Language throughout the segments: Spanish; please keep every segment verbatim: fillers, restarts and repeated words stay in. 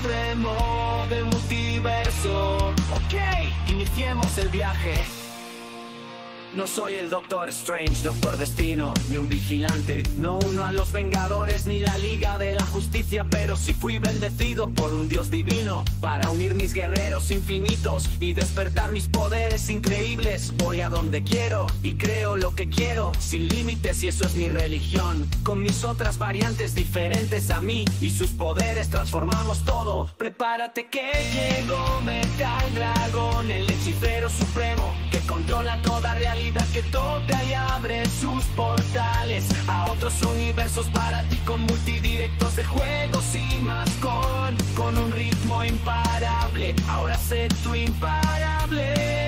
supremo del multiverso. Ok, iniciemos el viaje. No soy el Doctor Strange, Doctor Destino, ni un vigilante. No uno a los Vengadores ni la Liga de la Justicia, pero sí fui bendecido por un Dios divino para unir mis guerreros infinitos y despertar mis poderes increíbles. Voy a donde quiero y creo lo que quiero, sin límites, y eso es mi religión. Con mis otras variantes diferentes a mí y sus poderes transformamos todo. Prepárate que llegó Metal Dragon, el hechicero supremo que controla toda realidad, que toca y abre sus portales a otros universos para ti, con multidirectos de juegos y más, con, con un ritmo imparable. Ahora sé tu imparable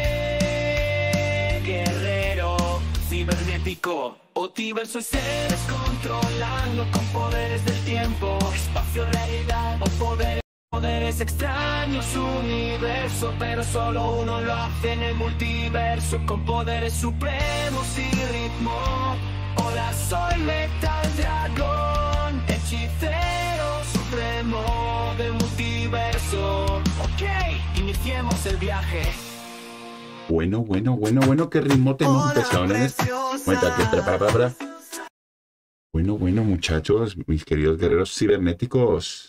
guerrero cibernético. Multiverso y seres controlando con poderes del tiempo, espacio, realidad o poderes. Poderes extraños, universo, pero solo uno lo hace en el multiverso, con poderes supremos y ritmo. Hola, soy Metal Dragon, hechicero supremo del multiverso. Ok, iniciemos el viaje. Bueno, bueno, bueno, bueno, qué ritmo tenemos empezado, ¿no? Cuenta que para, para, para. Bueno, bueno, muchachos, mis queridos guerreros cibernéticos.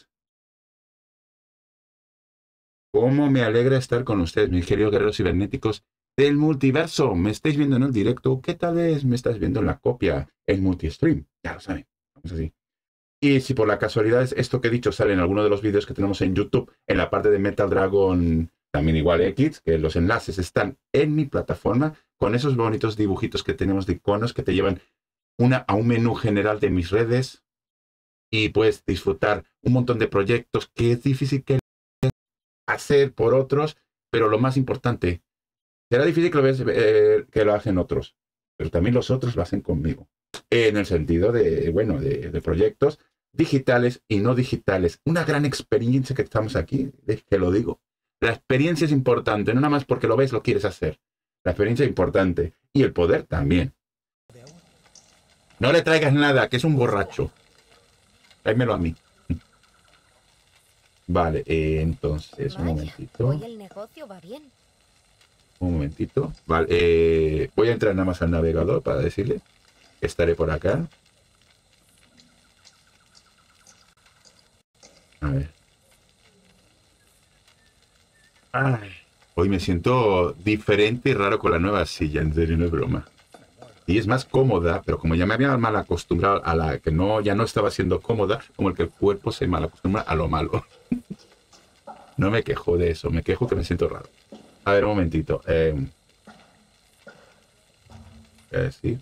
Cómo me alegra estar con ustedes, mis queridos guerreros cibernéticos del multiverso. ¿Me estáis viendo en el directo? ¿Qué tal vez me estás viendo en la copia, en multistream? Ya lo saben, vamos así. Y si por la casualidad es esto que he dicho sale en alguno de los vídeos que tenemos en YouTube, en la parte de Metal Dragon, también igual X, que los enlaces están en mi plataforma, con esos bonitos dibujitos que tenemos de iconos que te llevan una, a un menú general de mis redes y puedes disfrutar un montón de proyectos que es difícil que hacer por otros, pero lo más importante, será difícil que lo, veas, eh, que lo hacen otros, pero también los otros lo hacen conmigo, en el sentido de, bueno, de, de proyectos digitales y no digitales. Una gran experiencia que estamos aquí, te lo digo. La experiencia es importante, no nada más porque lo ves, lo quieres hacer. La experiencia es importante, y el poder también. No le traigas nada, que es un borracho. Tráemelo a mí. Vale, eh, entonces, un momentito. Hoy el negocio va bien. Un momentito. Vale, eh, voy a entrar nada más al navegador para decirle que estaré por acá. A ver. Ay, hoy me siento diferente y raro con la nueva silla, en serio, no es broma. Y es más cómoda, pero como ya me había mal acostumbrado a la que no, ya no estaba siendo cómoda, como el que el cuerpo se mal acostumbra a lo malo. No me quejo de eso, me quejo que me siento raro. A ver, un momentito. Eh, eh, sí.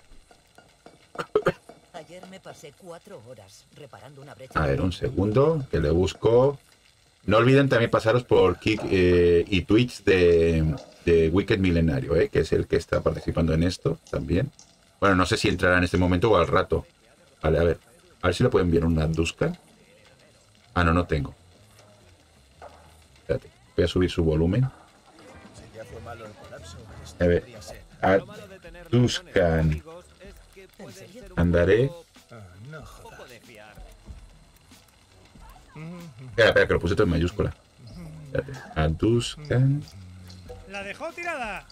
Ayer me pasé cuatro horas reparando una brecha. A ver, un segundo, que le busco. No olviden también pasaros por Kik eh, y Twitch de, de Wicked Milenario, eh, que es el que está participando en esto también. Bueno, no sé si entrará en este momento o al rato. Vale, a ver. A ver si le puedo enviar una Duska. Ah, no, no tengo. Espérate, voy a subir su volumen. A ver. A Duskan. Andaré. Espera, espera, que lo puse todo en mayúscula. Espérate. A Duskan. ¡La dejó tirada!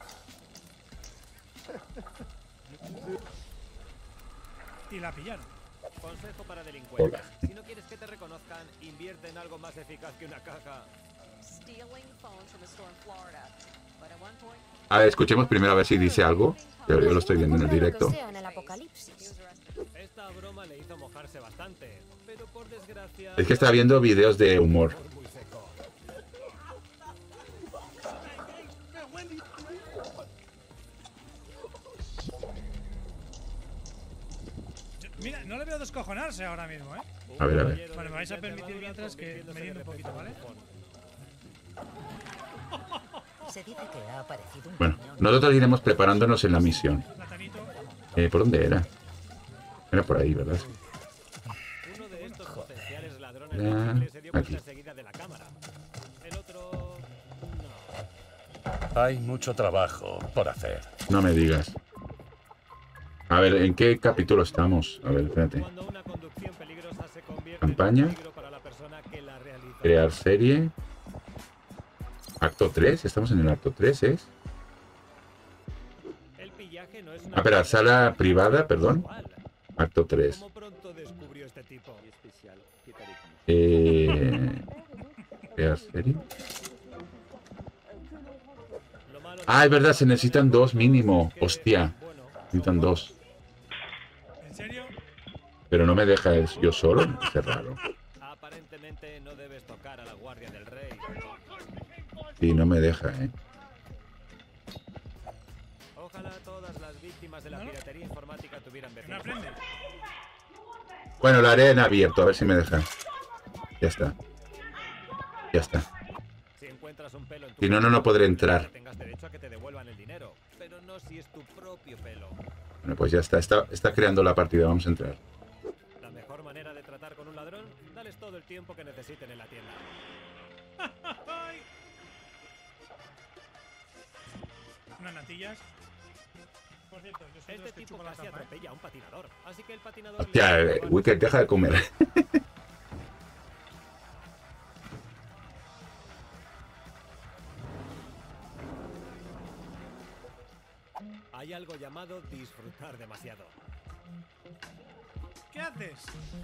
Y la pillaron. Consejo para delincuentes. Hola. Si no quieres que te reconozcan, invierte en algo más eficaz que una caja. A ver, escuchemos primero a ver si dice algo. Yo, yo lo estoy viendo en el directo. Esta broma le hizo mojarse bastante, pero por desgracia... Es que está viendo vídeos de humor. Mira, no le veo descojonarse ahora mismo, ¿eh? A ver, a ver. Bueno, me vais a permitir mientras que me riendo un poquito, ¿vale? Se dice que ha aparecido un Bueno, cañón. nosotros iremos preparándonos en la misión. Platanito. Eh, ¿Por dónde era? Era por ahí, ¿verdad? Uno de estos potenciales ladrones Ya, posibles se dio cuenta aquí. enseguida de la cámara. El otro... Hay mucho trabajo por hacer. No me digas. A ver, ¿en qué capítulo estamos? A ver, espérate. Cuando una conducción peligrosa se convierte Campaña. en un peligro para la persona que la realiza. Crear serie. Acto tres. Estamos en el acto tres, ¿es? El pillaje no es una Ah, espera, sala privada, perdón. igual. Acto tres. ¿Cómo pronto descubrió este tipo? Eh... Crear serie. Lo malo Ah, es verdad, se de- necesitan dos mínimo. que, Hostia, bueno, necesitan dos. ¿En serio? Pero no me deja el- yo solo. Es raro. aparentemente no debes tocar a la guardia del rey. Sí, no me deja, ¿eh? Ojalá todas las víctimas de la ¿No? piratería informática tuvieran Que no vecinos. aprende. Bueno, la haré en abierto, a ver si me deja. Ya está. Ya está. Si encuentras un pelo en tu Si no, no, no podré entrar. tengas derecho a que te devuelvan el dinero, pero no si es tu propio pelo. Bueno, pues ya está. Está, está creando la partida. Vamos a entrar. La mejor manera de tratar con un ladrón, dales todo el tiempo que necesiten en la tienda. Ay. Unas natillas. Por cierto, yo soy de Este los que tipo chupo la casi tapa, ¿eh? atropella a un patinador, así que el patinador... Hostia, le- eh, Wicked, deja de comer. Hay algo llamado disfrutar demasiado. ¿Qué haces?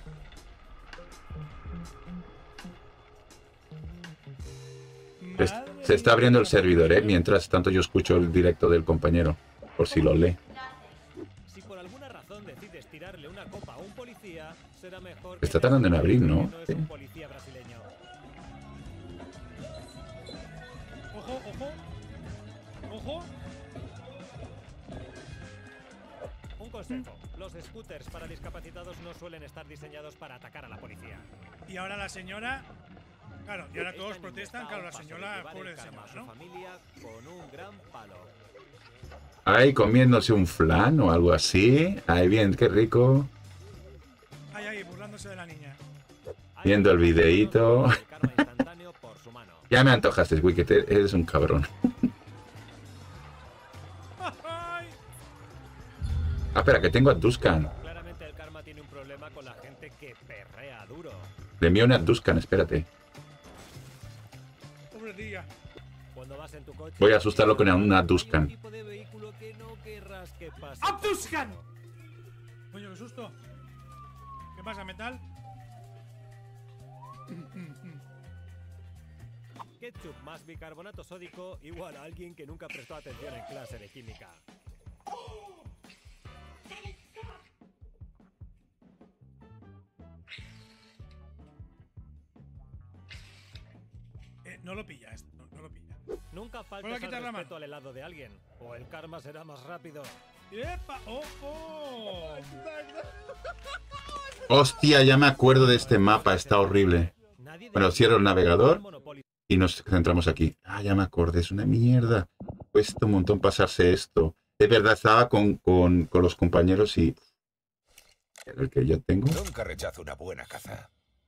Se, Madre se está mía, abriendo el qué servidor, ¿eh? rapidez. Mientras tanto yo escucho el directo del compañero. Por si lo lee. Si por alguna razón decides tirarle una copa a un policía, será mejor Está te tardando en abrir, ¿no? que no es Sí. un policía brasileño. Ojo, ojo. Ojo. Un consejo, los scooters para discapacitados no suelen estar diseñados para atacar a la policía. Y ahora la señora. Claro, y ahora Esta todos niña protestan. está a Claro, un la paso de señora, llevar pobre el karma señora, a su ¿no? familia con un gran palo. Ahí comiéndose un flan o algo así. Ahí bien, qué rico. Ay, ay, burlándose de la niña. Hay Viendo el personas que videíto. conocen el karma instantáneo por su mano. Ya me antojaste, Wicked. Eres un cabrón. Ay. Ah, espera, que tengo a Duskan. Claramente el karma tiene un problema con la gente que perrea duro. Le envío una Duskan, espérate. Pobre tía. Cuando vas en tu coche, Voy a asustarlo con una hay un Duskan. tipo de vehículo que no querrás que pase. ¡Abduskan! Coño, qué susto. ¿Qué pasa, metal? Ketchup más bicarbonato sódico igual a alguien que nunca prestó atención en clase de química. Eh, no lo pilla esto, no, no lo pilla. Nunca ¿Puedo faltes quitar al la respeto mano? al helado de alguien, o el karma será más rápido. ¡Epa! ¡Ojo! Hostia, ya me acuerdo de este mapa. Está horrible. Nadie Bueno, debe cierro el navegador Monopoly. y nos centramos aquí. Ah, ya me acordé. Es una mierda. Cuesta un montón pasarse esto. Es verdad, estaba con, con, con los compañeros y... El que yo tengo... Nunca rechazo una buena caza.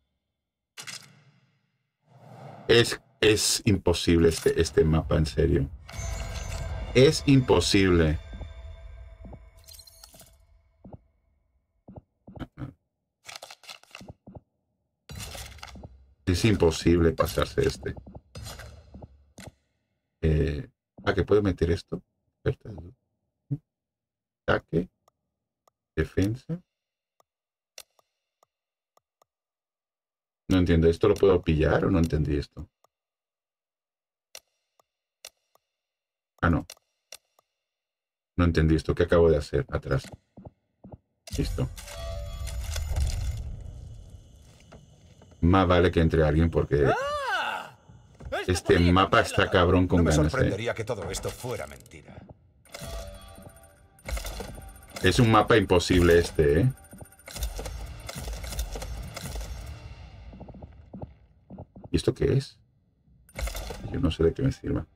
Es, es imposible este, este mapa, en serio. Es imposible. Es imposible pasarse este. Eh, ¿A qué puedo meter esto? Ataque. Defensa. No entiendo. ¿Esto lo puedo pillar o no entendí esto? Ah, no. No entendí esto. ¿Qué acabo de hacer? Atrás. Listo. Más vale que entre alguien porque este mapa está cabrón con No me ganas. ¿eh? sorprendería que todo esto fuera mentira. Es un mapa imposible este, ¿eh? ¿Y esto qué es? Yo no sé de qué me sirva.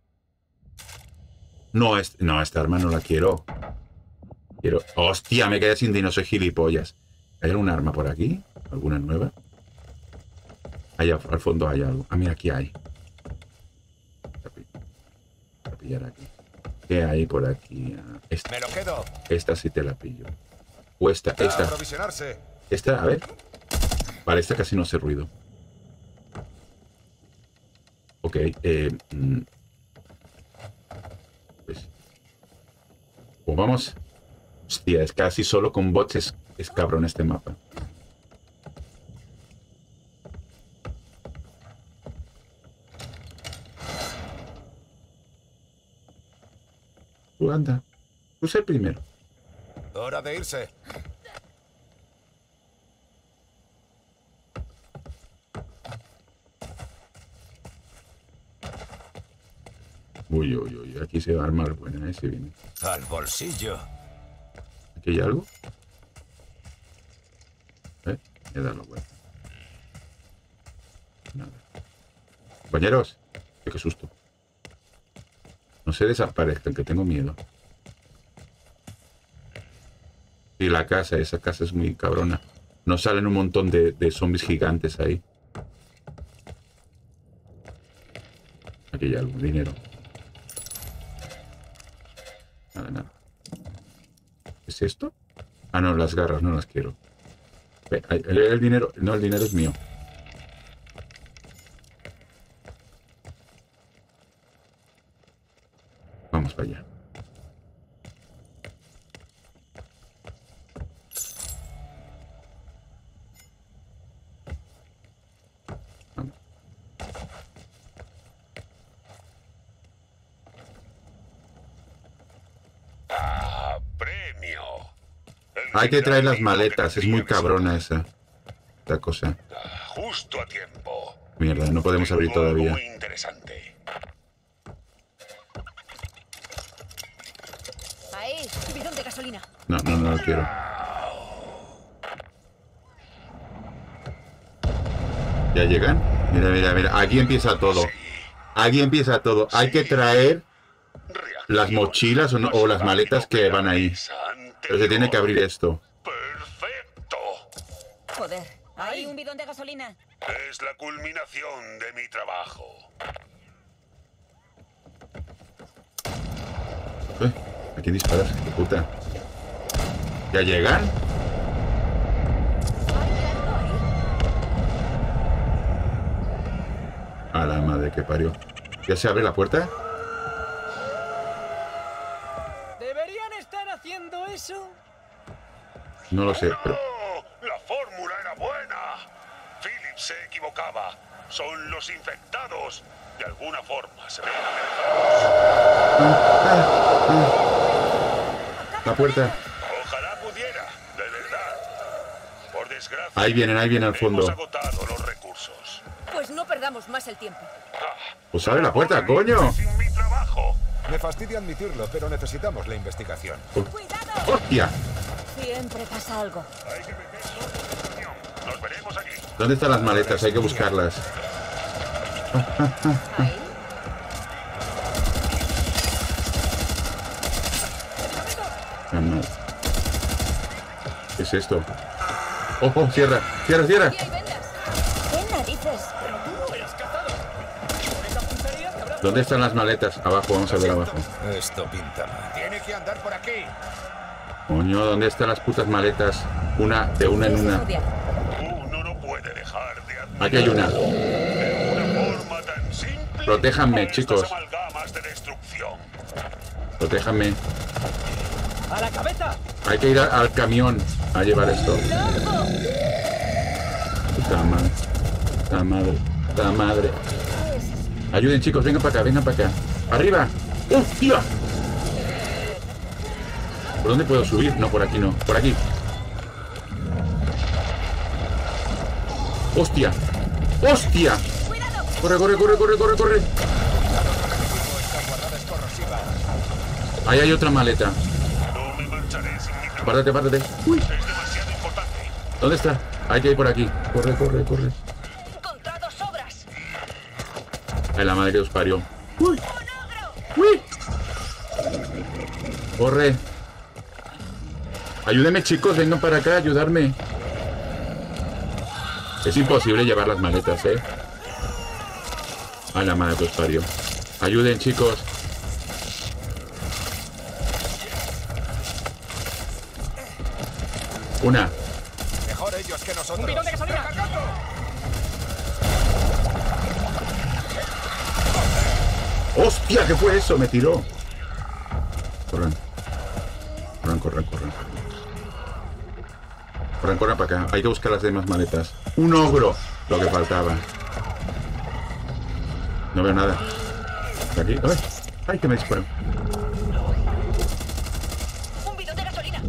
No, es, no, esta arma no la quiero. Quiero... ¡Hostia! Me quedé sin dinero, soy gilipollas. ¿Hay algún arma por aquí? ¿Alguna nueva? Allá al fondo hay algo. Ah, mira, aquí hay. Voy a pillar aquí. ¿Qué hay por aquí? Ah, esta, Me lo quedo. esta sí te la pillo. O esta, A esta. aprovisionarse. Esta, a ver. Vale, esta casi no hace ruido. Ok, eh... mm, pues... Pues vamos... Hostia, es casi solo con bots es, es cabrón este mapa. Tú anda. Tú sé primero. Hora de irse. Uy, uy, uy. Aquí se va a armar buena. Ese viene. Al bolsillo. ¿Aquí hay algo? ¿Eh? He dado la vuelta. Nada. Compañeros. Qué susto. No se desaparezcan, que tengo miedo. Y la casa, esa casa es muy cabrona. No salen un montón de, de zombies gigantes ahí. Aquí hay algo, dinero. Nada, nada. ¿Qué es esto? Ah, no, las garras, no las quiero. El, el dinero, no, el dinero es mío. Vamos para allá. Vamos. Ah, premio. Hay que traer las maletas, es muy cabrona esa. Esta cosa. Justo a tiempo. Mierda, no podemos abrir Tengo algo todavía. muy interesante. Ahí, bidón de gasolina. No, no, no lo quiero. ¿Ya llegan? Mira, mira, mira. Aquí empieza todo. Aquí empieza todo. Hay que traer las mochilas o, no- o las maletas que van ahí. Pero se tiene que abrir esto. Perfecto. Joder, ahí un bidón de gasolina. Es la culminación de mi trabajo. Eh, ¿A quién disparas? ¡Qué puta! ¿Ya llegan? A la madre que parió. ¿Ya se abre la puerta? ¿Deberían estar haciendo eso? No lo sé, pero... ¡No! La fórmula era buena. Philip se equivocaba. Son los infectados. De alguna forma se ven amenazados. La puerta. Ojalá pudiera, de verdad. Por desgracia, Ahí vienen, ahí vienen al fondo. hemos agotado los recursos. Pues no perdamos más el tiempo. Pues abre la puerta, coño. Sin mi trabajo. Me fastidia admitirlo, pero necesitamos la investigación. ¡Cuidado! ¡Hostia! Siempre pasa algo. Hay que meter todo en reunión. Nos veremos aquí. ¿Dónde están las maletas? Hay que buscarlas. Ahí. Ah, no. ¿Qué es esto? ¡Oh, oh! ¡Cierra! ¡Cierra, cierra! Aquí hay vendas. ¿Qué narices? ¿Dónde están las maletas? Abajo, vamos a ver abajo. Esto pinta mal. Tiene que andar por aquí. Coño, ¿dónde están las putas maletas? Una, de una en ¿Qué es una. eso de aquí? Uno no puede dejar de admirar Aquí hay una. de una forma tan simple. Protéjanme, estas chicos. amalgamas de destrucción. Protéjanme. ¡A la cabeza! Hay que ir a- al camión a llevar esto. Puta madre. Puta madre. Puta madre. Ayuden, chicos, vengan para acá, vengan para acá. ¡Arriba! ¡Hostia! ¿Por dónde puedo subir? No, por aquí no. Por aquí. ¡Hostia! ¡Hostia! ¡Corre, corre, corre, corre, corre, corre! Ahí hay otra maleta. No me marcharé sin mi trabajo. Apártate, apártate. Uy, Es demasiado importante. ¿dónde está? Hay que ir por aquí. Corre, corre, corre. He encontrado sobras. Ay, la madre que os parió. Uy. Uy. Corre. Ayúdenme, chicos, vengan para acá a ayudarme. Es imposible llevar las maletas, ¿eh? Ay, la madre que os parió. Ayuden, chicos. Una. Mejor ellos que nosotros. ¡Un bidón de gasolina! ¡Hostia! ¿Qué fue eso? Me tiró. Corran. Corran, corran, corran. Corran, corran para acá. Hay que buscar las demás maletas. ¡Un ogro! Lo que faltaba. No veo nada. ¿De aquí? ¡Ay! ¡Ay, que me disparan! Un bidón de gasolina.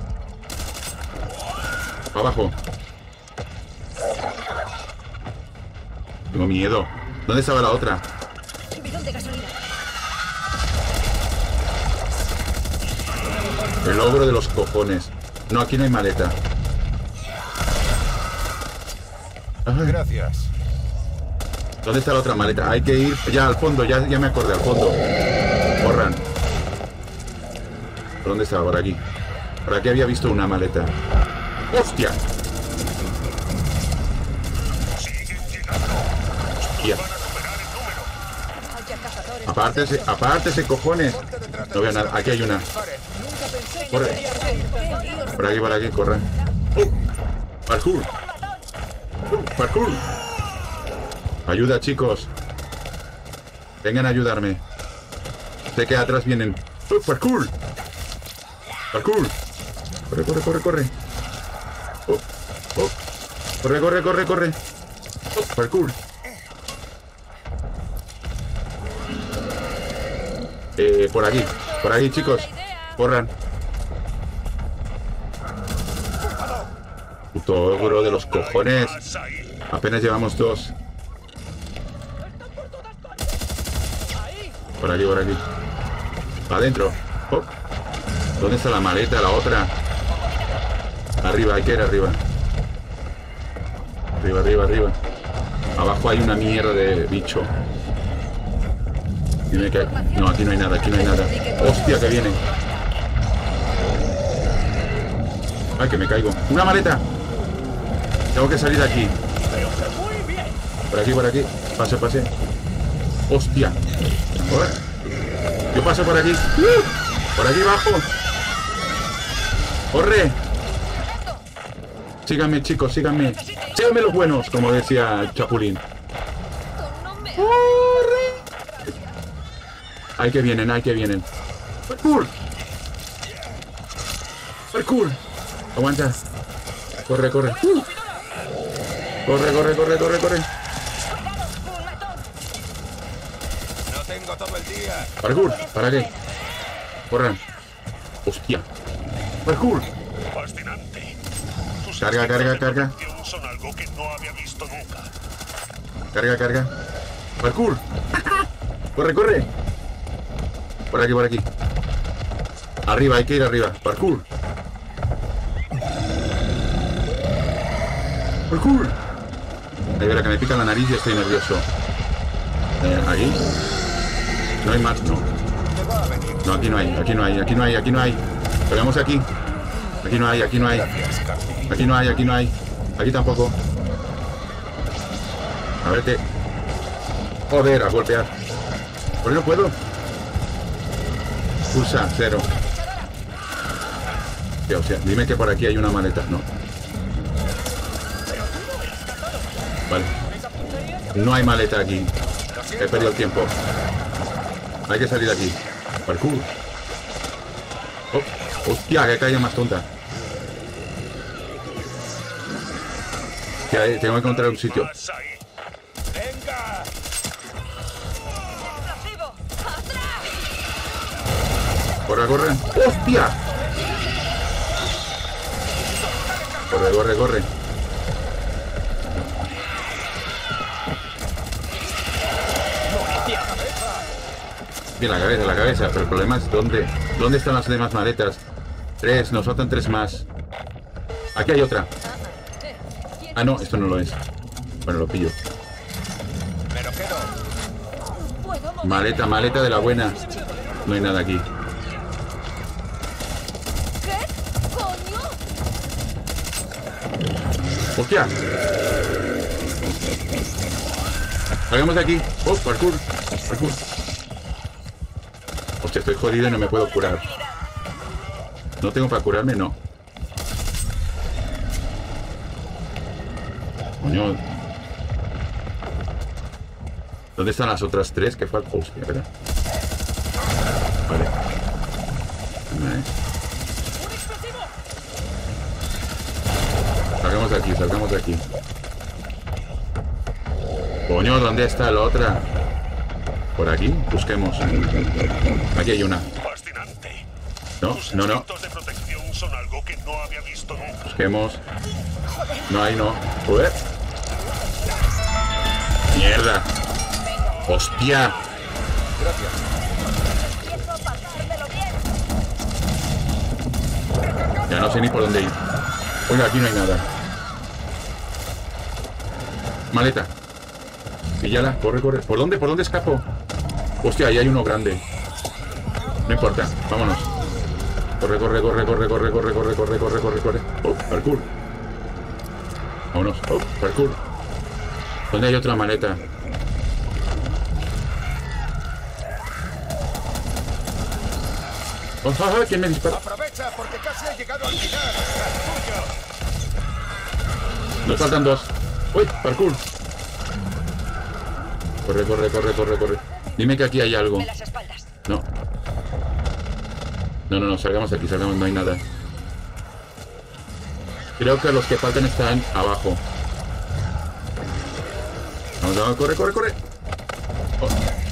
Abajo. Tengo miedo. ¿Dónde estaba la otra? Bidón de gasolina. El ogro de los cojones. No, aquí no hay maleta. Ay, Gracias. ¿dónde está la otra maleta? Hay que ir ya al fondo. Ya, ya me acordé, al fondo. Corran. ¿Por dónde estaba? Por aquí. Por aquí había visto una maleta. ¡Hostia! Hostia. Haya cazadores. Apártese, apártese, cojones. No veo nada. Aquí hay una. Corre. Por aquí, por aquí, corre. ¡Oh! ¡Parkour! ¡Oh! ¡Parkour! Ayuda, chicos. Vengan a ayudarme. Sé que atrás vienen. ¡Oh! ¡Parkour! ¡Parkour! Corre, corre, corre, corre. ¡Oh! ¡Oh! Corre, corre, corre, corre. ¡Oh! ¡Parkour! Eh, por aquí. Por aquí, chicos. Corran. Puto ogro de los cojones. Apenas llevamos dos. Por aquí, por aquí. Adentro. Oh. ¿Dónde está la maleta? La otra. Arriba, hay que ir arriba. Arriba, arriba, arriba. Abajo hay una mierda de bicho. Dime que... No, aquí no hay nada, aquí no hay nada. Hostia, que viene. Ay, que me caigo. ¡Una maleta! Tengo que salir de aquí. Por aquí, por aquí. Pase, pase. Hostia. Joder. Yo paso por aquí. Por aquí abajo. ¡Corre! Síganme, chicos, síganme. Síganme los buenos, como decía el Chapulín. ¡Corre! Ahí que vienen, ahí que vienen. ¡Parkour! ¡Parkour! Aguanta. Corre, corre. Uh. Corre, corre, corre, corre, corre. No tengo todo el día. Parkour, ¿para qué? Corran. Hostia. Parkour. Fascinante. Tus Carga, carga, carga. son algo que no había visto nunca. Carga, carga. Parkour. Corre, corre. Por aquí, por aquí. Arriba, hay que ir arriba. Parkour. Parkour. Ahí verá que me pica la nariz y estoy nervioso. Eh, ¿Ahí? No hay más, no. No, aquí no hay, aquí no hay, aquí no hay, aquí no hay. Pegamos aquí. Aquí no hay, aquí no hay. Aquí no hay, aquí no hay. Aquí tampoco. A verte. Joder, a golpear. ¿Por qué no puedo? Pulsa, cero. ¿Qué, o sea, dime que por aquí hay una maleta. No. Vale. No hay maleta aquí. He perdido el tiempo. Hay que salir de aquí. Parkour. Oh, hostia, que caído más tonta. Que hay, tengo que encontrar un sitio. ¡Venga! Corre, corre. ¡Hostia! Corre, corre, corre. Bien, la cabeza, la cabeza. Pero el problema es dónde, dónde están las demás maletas. Tres, nos faltan tres más. Aquí hay otra. Ah, no, esto no lo es. Bueno, lo pillo. Me lo quedo. Maleta, maleta de la buena. No hay nada aquí. ¿Qué? ¿Coño? ¡Hostia! Salgamos de aquí. Oh, parkour. Parkour. Hostia, estoy jodido y no me puedo curar. ¿No tengo para curarme? No. Coño. ¿Dónde están las otras tres? Que falta. Hostia, espera. Vale. Vale. Salgamos de aquí, salgamos de aquí. Coño, ¿dónde está la otra? Por aquí, busquemos. Aquí hay una. Fascinante. No, Tus no, no. instintos de protección son algo que no había visto nunca. Busquemos. No, ahí no. Joder. Mierda. Hostia. Ya no sé ni por dónde ir. Oiga, aquí no hay nada. Maleta. Píllala, corre, corre. ¿Por dónde? ¿Por dónde escapo? Hostia, ahí hay uno grande. No importa, vámonos. Corre, corre, corre, corre, corre, corre, corre, corre, corre, corre, corre. Oh, parkour. Vámonos. Oh, parkour. ¿Dónde hay otra maleta? Oh, oh, oh, ¿quién me dispara? Aprovecha porque casi ha llegado al final. Nos faltan dos. Uy, parkour. Corre, corre, corre, corre, corre. Dime que aquí hay algo. No. No, no, no, salgamos de aquí, salgamos, no hay nada. Creo que los que faltan están abajo. Vamos, vamos, corre, corre, corre. Oh.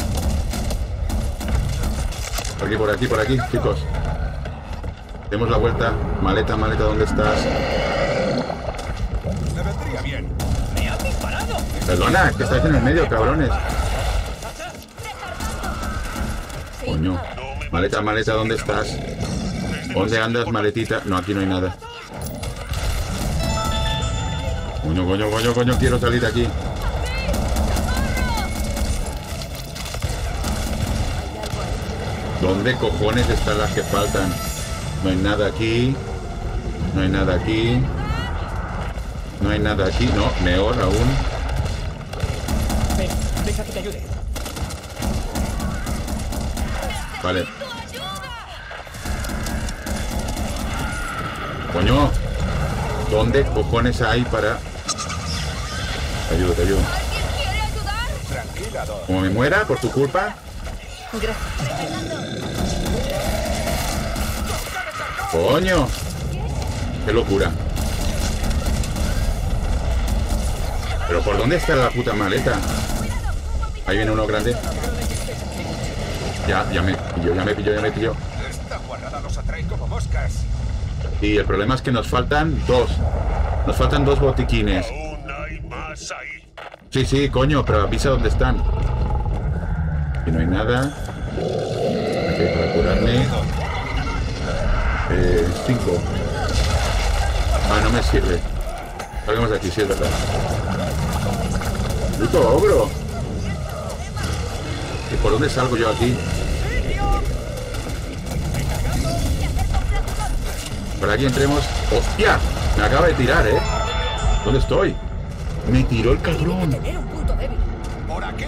Por aquí, por aquí, por aquí, chicos. Demos la vuelta. Maleta, maleta, ¿dónde estás? Me vendría bien. ¡Me han disparado! Perdona, que estáis en el medio, cabrones. Coño. Maleta, maleta, ¿dónde estás? ¿Dónde andas, maletita? No, aquí no hay nada. Coño, coño, coño, coño, quiero salir de aquí. ¿Dónde cojones están las que faltan? No hay nada aquí. No hay nada aquí. No hay nada aquí. No, peor aún. Ven, deja que te ayude. Vale. Coño. ¿Dónde cojones hay para...? Te ayudo, te ayudo. Tranquila, Doc. Como me muera por tu culpa. Coño. Qué locura. ¿Pero por dónde está la puta maleta? Ahí viene uno grande. Ya, ya me pilló, ya me pilló, ya me pilló. Esta guardada los atrae como moscas. Y el problema es que nos faltan dos. Nos faltan dos botiquines. Aún hay más ahí. Sí, sí, coño, pero avisa dónde están. Aquí no hay nada. Aquí para curarme. Eh, cinco. Ah, no me sirve. Salgamos de aquí, sí, es verdad. ¡Puto ogro! ¿Y por dónde salgo yo aquí? Por aquí entremos. ¡Hostia! Me acaba de tirar, ¿eh? ¿Dónde estoy? Me tiró el cabrón. Tener un punto débil. ¡Por aquí!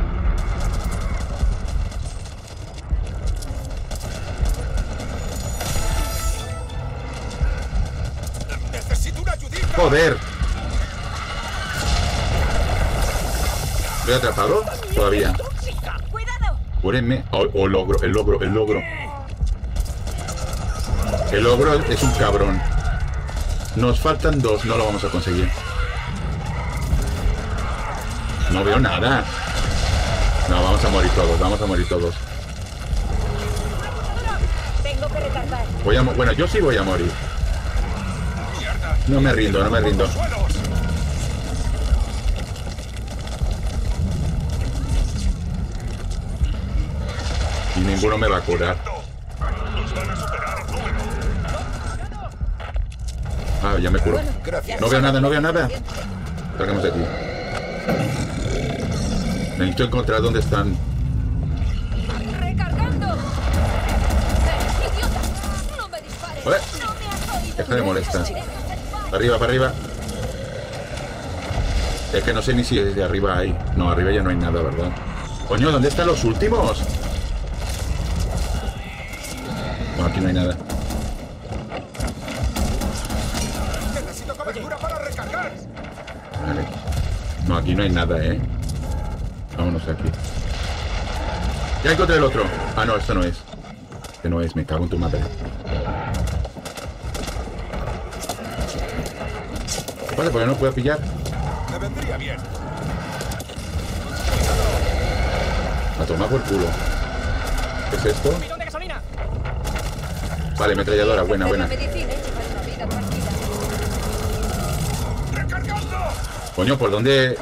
¡Necesito una ayudita! ¡Joder! ¿Estoy atrapado? Todavía. ¡Cuidado! Cúrenme. Oh, oh, logro, el logro, el logro. El logro es un cabrón. Nos faltan dos, no lo vamos a conseguir. No veo nada. No, vamos a morir todos, vamos a morir todos. Tengo que recargar. Voy a mo- bueno, yo sí voy a morir. No me rindo, no me rindo. Y ninguno me va a curar. Nos van a superar en número. Ah, ya me curo. Gracias. No veo nada, no veo nada. Salgamos de aquí. Necesito encontrar dónde están. ¡Recargando! ¡Eh, idiota! ¡No me dispares! Joder. ¡No me has oído! Deja de molestar. Para arriba, para arriba. Es que no sé ni si desde arriba hay. No, arriba ya no hay nada, ¿verdad? Coño, ¿dónde están los últimos? No, aquí no hay nada. ¡Necesito cobertura para recargar! Vale. No, aquí no hay nada, ¿eh? Vámonos. vámonos de aquí. Ya encontré el otro. Ah, no, esto no es. Este no es, me cago en tu madre. ¿Qué pasa? ¿Por qué no puedo pillar? Me vendría bien. A tomar por culo. ¿Qué es esto? ¡Bidón de gasolina! Vale, ametralladora, buena, buena. ¡Recargando! Coño, ¿por dónde...?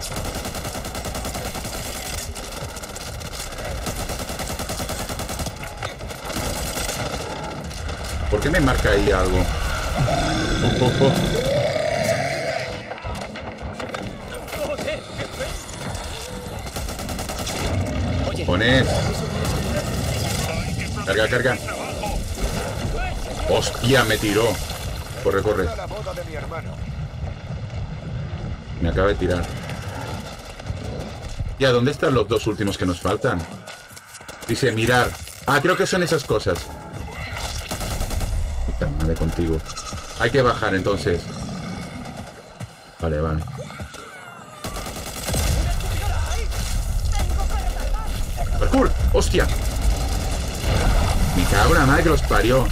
¿Por qué me marca ahí algo? Oh, oh, oh. Pones. Carga, carga. Hostia, me tiró. Corre, corre. A la boda de mi hermano. Me acaba de tirar. Ya, ¿dónde están los dos últimos que nos faltan? Dice, mirar. Ah, creo que son esas cosas. Puta madre contigo. Hay que bajar entonces. Vale, vale. ¡Parkour! ¡Hostia! Me cago en la madre que los parió.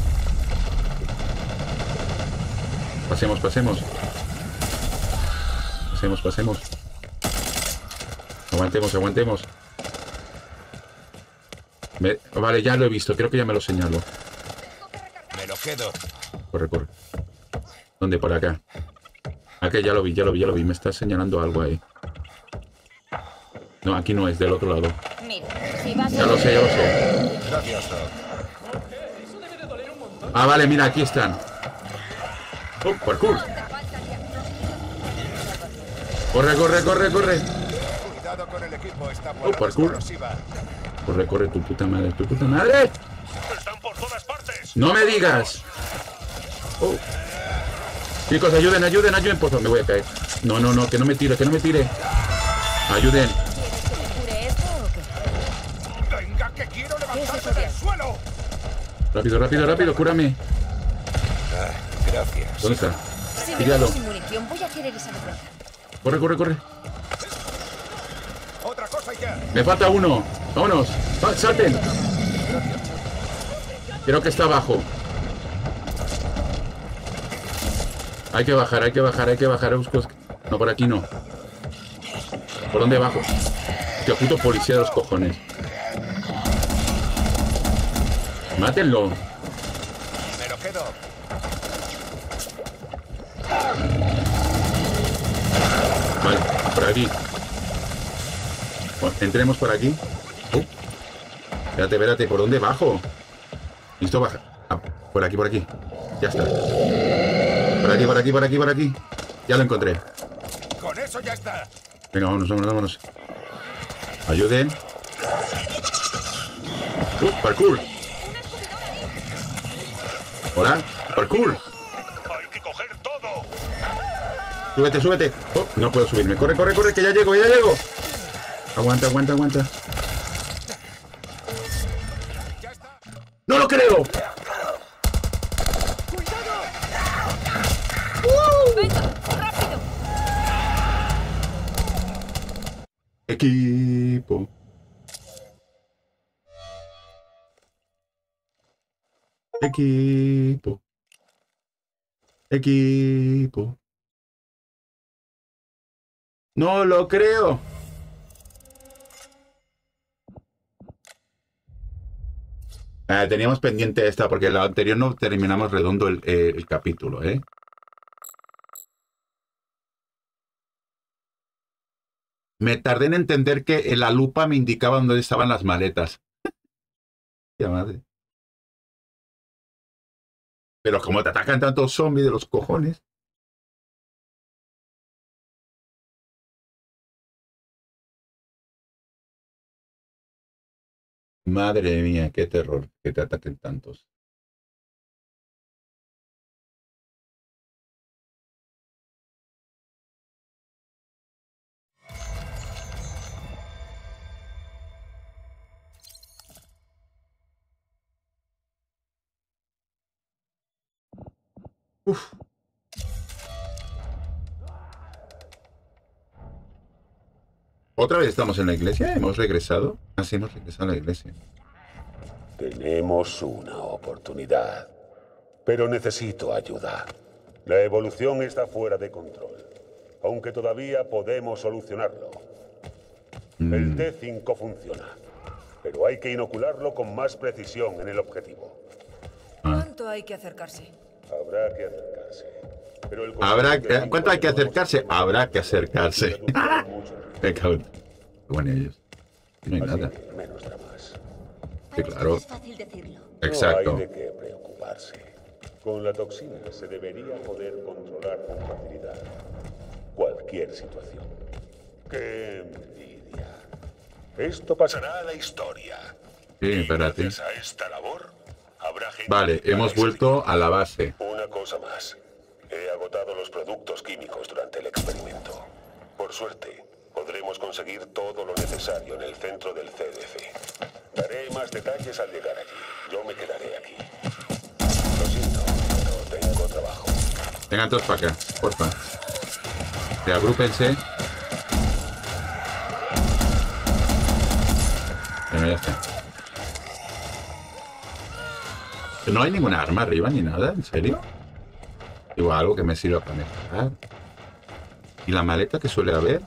Pasemos, pasemos. Pasemos, pasemos. Aguantemos, aguantemos. Me... Vale, ya lo he visto. Creo que ya me lo señalo. Me lo quedo. Corre, corre. ¿Dónde? Por acá. Aquí ya lo vi, ya lo vi, ya lo vi. Me está señalando algo ahí. No, aquí no es, del otro lado. Mira, si vas Ya lo sé, ya lo sé. Gracias, Doc. Ah, vale, mira, aquí están. Oh, parkour. Corre, corre, corre, corre. Cuidado con el equipo, está Oh, parkour. explosiva. Corre, corre, tu puta madre, tu puta madre. Están por todas partes. No me digas. Oh. Chicos, ayuden, ayuden, ayuden. Por favor, me voy a caer. No, no, no, que no me tire, que no me tire. Ayuden. ¿Quieres que te cure esto o qué? Venga, que quiero levantarme eso, del suelo. Rápido, rápido, rápido, cúrame. Ah, gracias. ¿Dónde está? Si me Píllalo. quedo sin munición, voy a querer esa vergüenza. Corre, corre, corre. Otra cosa y ya. Me falta uno. Vámonos. Va, salten. Creo que está abajo. Hay que bajar, hay que bajar, hay que bajar. No, por aquí no. ¿Por dónde bajo? Tío, puto policía de los cojones. Mátenlo. Me lo quedo. Vale, por aquí. Bueno, entremos por aquí. Uh. Espérate, espérate, ¿por dónde bajo? Listo, baja. Ah, por aquí, por aquí. Ya está. Por aquí, por aquí, por aquí, por aquí. Ya lo encontré. Con eso ya está. Venga, vámonos, vámonos, vámonos. Ayuden. Uh, parkour. Hola, parkour. Hay que coger todo. Súbete, súbete. Oh, no puedo subirme. Corre, corre, corre, que ya llego, ya llego. Aguanta, aguanta, aguanta. Ya está. ¡No lo creo! ¡Venga, rápido! Equipo. Equipo. Equipo. No lo creo. Ah, teníamos pendiente esta porque la anterior no terminamos redondo el, eh, el capítulo, ¿eh? Me tardé en entender que la lupa me indicaba dónde estaban las maletas. Ya madre. Pero como te atacan tantos zombies de los cojones. Madre mía, qué terror que te ataquen tantos. Uf. ¿Otra vez estamos en la iglesia? ¿Hemos regresado? Ah, sí, hemos regresado a la iglesia. Tenemos una oportunidad, pero necesito ayuda. La evolución está fuera de control, aunque todavía podemos solucionarlo. Mm. El T cinco funciona, pero hay que inocularlo con más precisión en el objetivo. Ah. ¿Cuánto hay que acercarse? Habrá que acercarse. Pero el Habrá, control de eh, ¿Cuánto hay que acercarse? Habrá que acercarse. Me cago en... Qué bueno ellos. No hay Así nada. que menos dramas. Sí, claro. Es fácil decirlo. Exacto. No hay de qué preocuparse. Con la toxina se debería poder controlar con facilidad cualquier situación. ¡Qué envidia! Esto pasará a la historia. Sí, Y espérate. gracias a esta labor, habrá gente Vale, que hemos hará vuelto a la base. Una cosa más. He agotado los productos químicos durante el experimento. Por suerte, podremos conseguir todo lo necesario en el centro del C D C. Daré más detalles al llegar allí. Yo me quedaré aquí. Lo siento, pero tengo trabajo. Vengan todos para acá, porfa. Reagrúpense. Bueno, ya está. No hay ninguna arma arriba ni nada, ¿en serio? Igual algo que me sirva para mejorar. ¿Y la maleta que suele haber?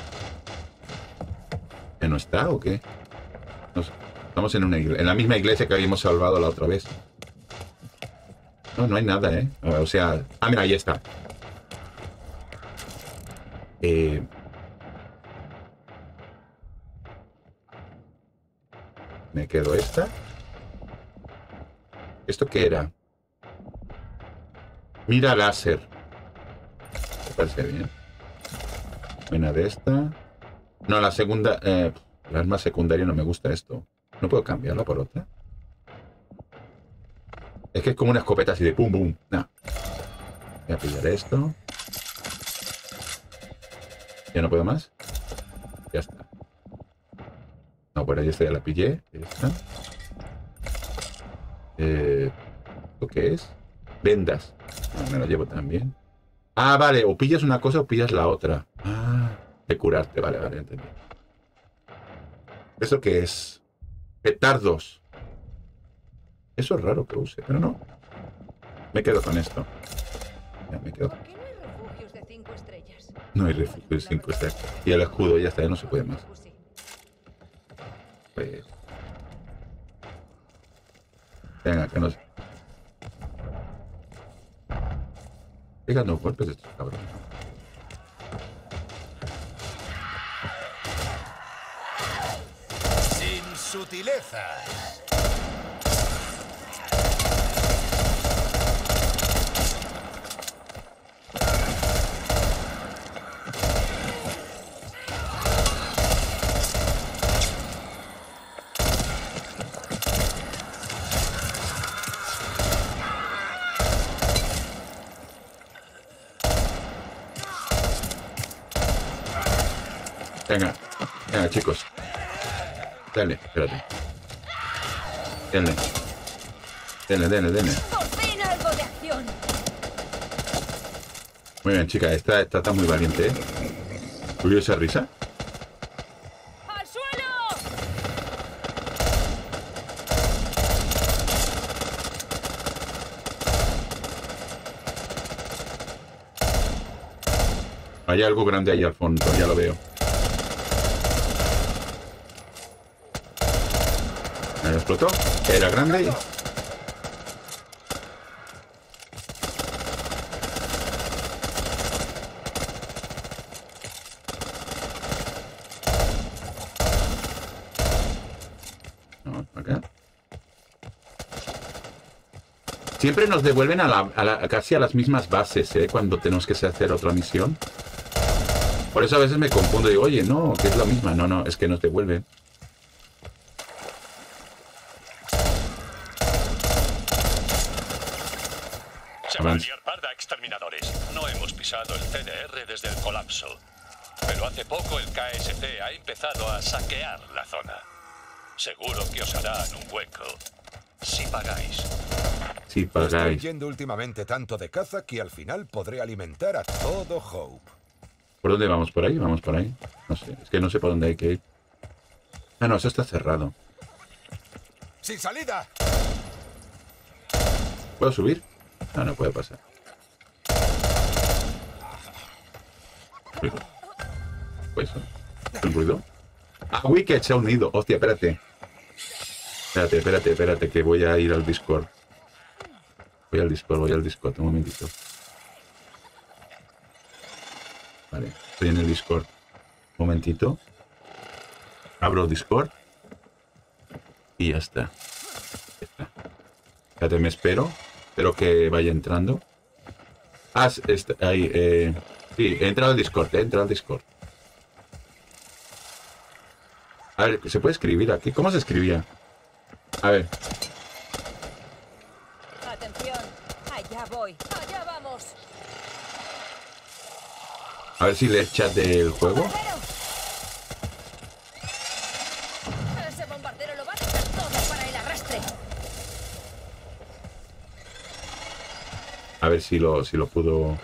¿Que no está o qué? No sé. Estamos en una iglesia, en la misma iglesia que habíamos salvado la otra vez. No, no hay nada, ¿eh? O sea... Ah, mira, ahí está. Eh... Me quedo esta. ¿Esto qué era? Mira láser. Me parece bien. Una de esta. No, la segunda... Eh, el arma secundaria no me gusta esto. ¿No puedo cambiarla por otra? Es que es como una escopeta así de pum, pum. No. Voy a pillar esto. ¿Ya no puedo más? Ya está. No, por ahí esta ya la pillé. Esta. Eh, ¿Lo qué es? Vendas. No, me la llevo también. Ah, vale. O pillas una cosa o pillas la otra. Ah, de curarte. Vale, vale, entendí. ¿Eso qué es? Petardos. Eso es raro que use, pero no. Me quedo con esto. Ya me quedo. ¿Por qué no hay refugios de cinco estrellas? No hay refugio de cinco estrellas. Y el escudo ya está, ya no se puede más. Pues sí. Pues... Venga, que nos... Pegan los golpes de estos cabrones. Sin sutilezas. Venga, venga, chicos. Dale, espérate. Denle. Denle, denle, denle. ¡Por fin algo de acción! Muy bien, chica. Esta, esta está muy valiente, ¿eh? ¿Oye esa risa? ¡Al suelo! Hay algo grande ahí al fondo, ya lo veo. Me explotó. Era grande y... Vamos para acá. Siempre nos devuelven a la, a la, casi a las mismas bases, ¿eh? Cuando tenemos que hacer otra misión. Por eso a veces me confundo y digo, oye, no, que es la misma. No, no, es que nos devuelven. Se va a liar parda, exterminadores. No hemos pisado el C D R desde el colapso. Pero hace poco el K S C ha empezado a saquear la zona. Seguro que os harán un hueco. Si pagáis. Si Estoy pagáis. yendo últimamente tanto de caza que al final podré alimentar a todo Hope. ¿Por dónde vamos? ¿Por ahí? Vamos por ahí. No sé, es que no sé por dónde hay que ir. Ah, no, eso está cerrado. ¡Sin salida! ¿Puedo subir? No, no puede pasar. Pues eso. ¿El ruido? Ah, Wicked se ha unido. Hostia, espérate. Espérate, espérate, espérate, que voy a ir al Discord. Voy al Discord, voy al Discord. Un momentito. Vale, estoy en el Discord. Un momentito. Abro Discord. Y ya está. Ya está. Espérate, me espero. Espero que vaya entrando. Ah, está ahí. Eh, sí, he entrado al Discord. He entrado al Discord. A ver, ¿se puede escribir aquí? ¿Cómo se escribía? A ver. Atención, allá voy, allá vamos. A ver si le chat del juego. Ese bombardero lo va a hacer todo para el arrastre. A ver si lo, si lo pudo...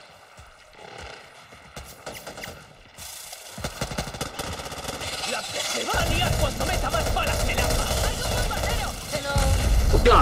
¡La que se va a liar cuando meta más balas en el arma! ¡Hay un bombardero! ¡Que no! ¡Hostia!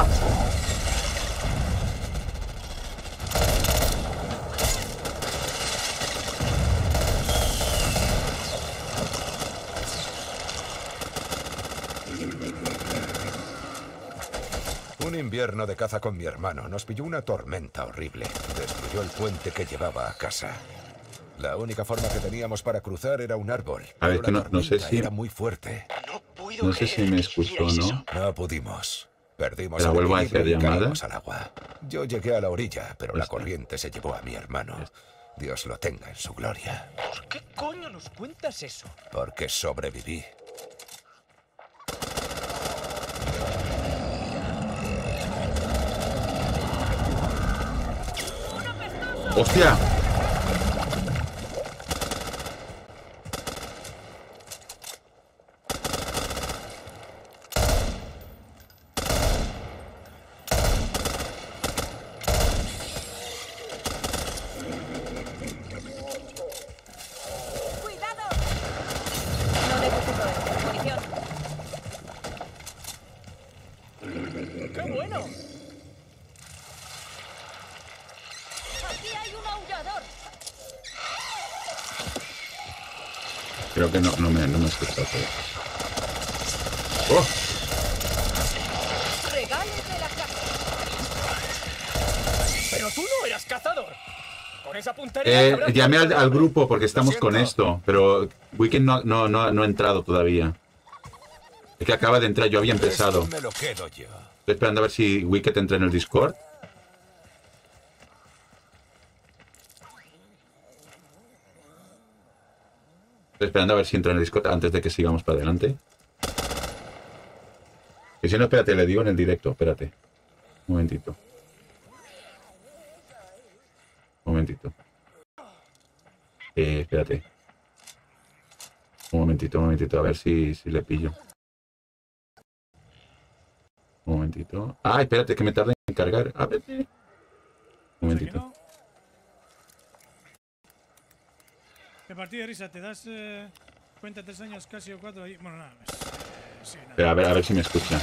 Un invierno de caza con mi hermano nos pilló una tormenta horrible. Destruyó el puente que llevaba a casa. La única forma que teníamos para cruzar era un árbol. A ver, pero que la no, no sé tormenta si... era muy fuerte. No sé si me escuchó o no. No pudimos. Perdimos Pero el vuelvo a equilibrio hacer y llamada. caímos al agua. Yo llegué a la orilla, pero Ya la está. corriente se llevó a mi hermano. Dios lo tenga en su gloria. ¿Por qué coño nos cuentas eso? Porque sobreviví. ¡Hostia! ¡Cuidado! No necesito munición. ¡Qué bueno! Aquí hay un aullador. Creo que no, no me, no me he escuchado. ¡Oh! Regalo de la casa. ¡Pero tú no eras cazador! ¡Con esa puntería! Eh, cabrón! llamé al, al grupo porque estamos Lo con siento. esto, pero Weekend no, no, no, no ha entrado todavía. Es que acaba de entrar, yo había empezado. Esto me lo quedo yo. Estoy esperando a ver si Wicked entra en el Discord. Estoy esperando a ver si entra en el Discord antes de que sigamos para adelante. Y si no, espérate, le digo en el directo, espérate. Un momentito. Un momentito. Eh, espérate. Un momentito, un momentito, a ver si, si le pillo. Un momentito. Ah, espérate, que me tarda en cargar. A ver. Un momentito. De partida de risa, ¿te das eh, cuenta tres años casi o cuatro? Ahí? Bueno, nada, es, eh, sí, nada. Espera, a ver, a ver si me escucha.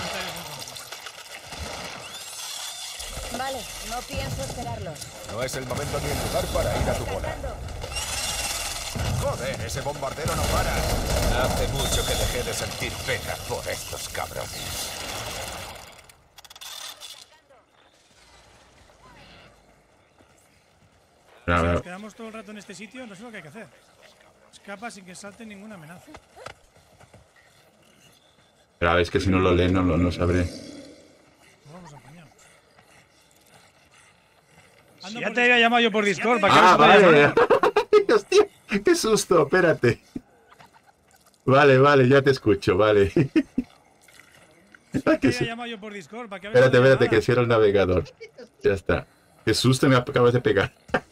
Vale, no pienso esperarlos. No es el momento ni el lugar para ir a tu bola. Cargando. Joder, ese bombardero no para. Hace mucho que dejé de sentir pena por estos cabrones. Espera, a Si nos ver. quedamos todo el rato en este sitio, no sé lo que hay que hacer. Escapa sin que salte ninguna amenaza. Espera, a ver, es que si no lo lee no lo no sabré. Vamos apañados. Si ya te había llamado yo por Discord, ¿para qué Ah, no se te vale. llama? Hostia, qué susto, espérate. Vale, vale, ya te escucho, vale. Te Que había sí. llamado yo por Discord, ¿para qué había Espérate, una espérate, que llamada? cierro el navegador. Ya está. Qué susto me acabas de pegar.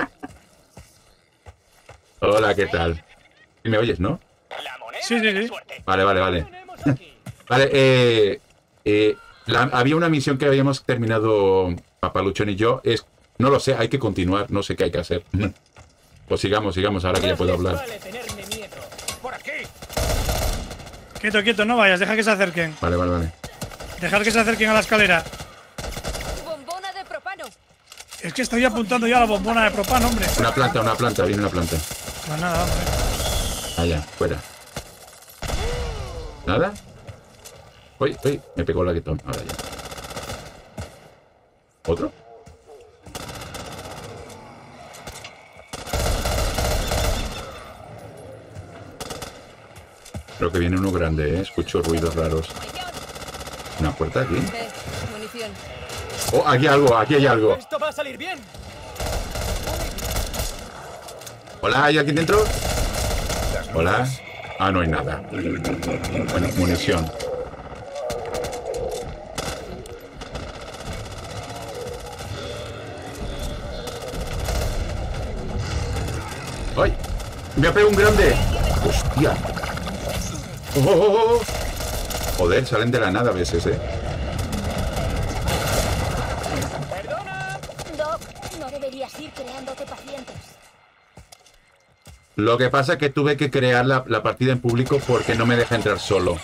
Hola, ¿qué tal? ¿Y me oyes, no? La moneda Sí, sí, de la sí. suerte. Vale, vale, vale. Tenemos aquí. Vale, eh, eh, la- había una misión que habíamos terminado Papaluchón y yo. Es, no lo sé, hay que continuar, no sé qué hay que hacer. Pues sigamos, sigamos, ahora que ya puedo hablar. Por aquí. Quieto, quieto, no vayas, deja que se acerquen. Vale, vale, vale. Dejar que se acerquen a la escalera. Bombona de propano. Es que estoy apuntando ya a la bombona de propano, hombre. Una planta, una planta, viene una planta. Pues nada, hombre. Allá, fuera. ¿Nada? Uy, uy, me pegó la guetón. Ahora ya. ¿Otro? Creo que viene uno grande, ¿eh? Escucho ruidos raros. ¿Una puerta aquí? Eh, munición. Oh, aquí hay algo, aquí hay algo. Esto va a salir bien. Hola, ¿hay alguien dentro? Hola. Ah, no hay nada. Bueno, munición. ¡Ay! ¡Me ha pegado un grande! ¡Hostia! ¡Oh, oh, oh, oh! Joder, salen de la nada a veces, ¿eh? Doc, no deberías ir creándote pacientes. Lo que pasa es que tuve que crear la, la partida en público porque no me deja entrar solo.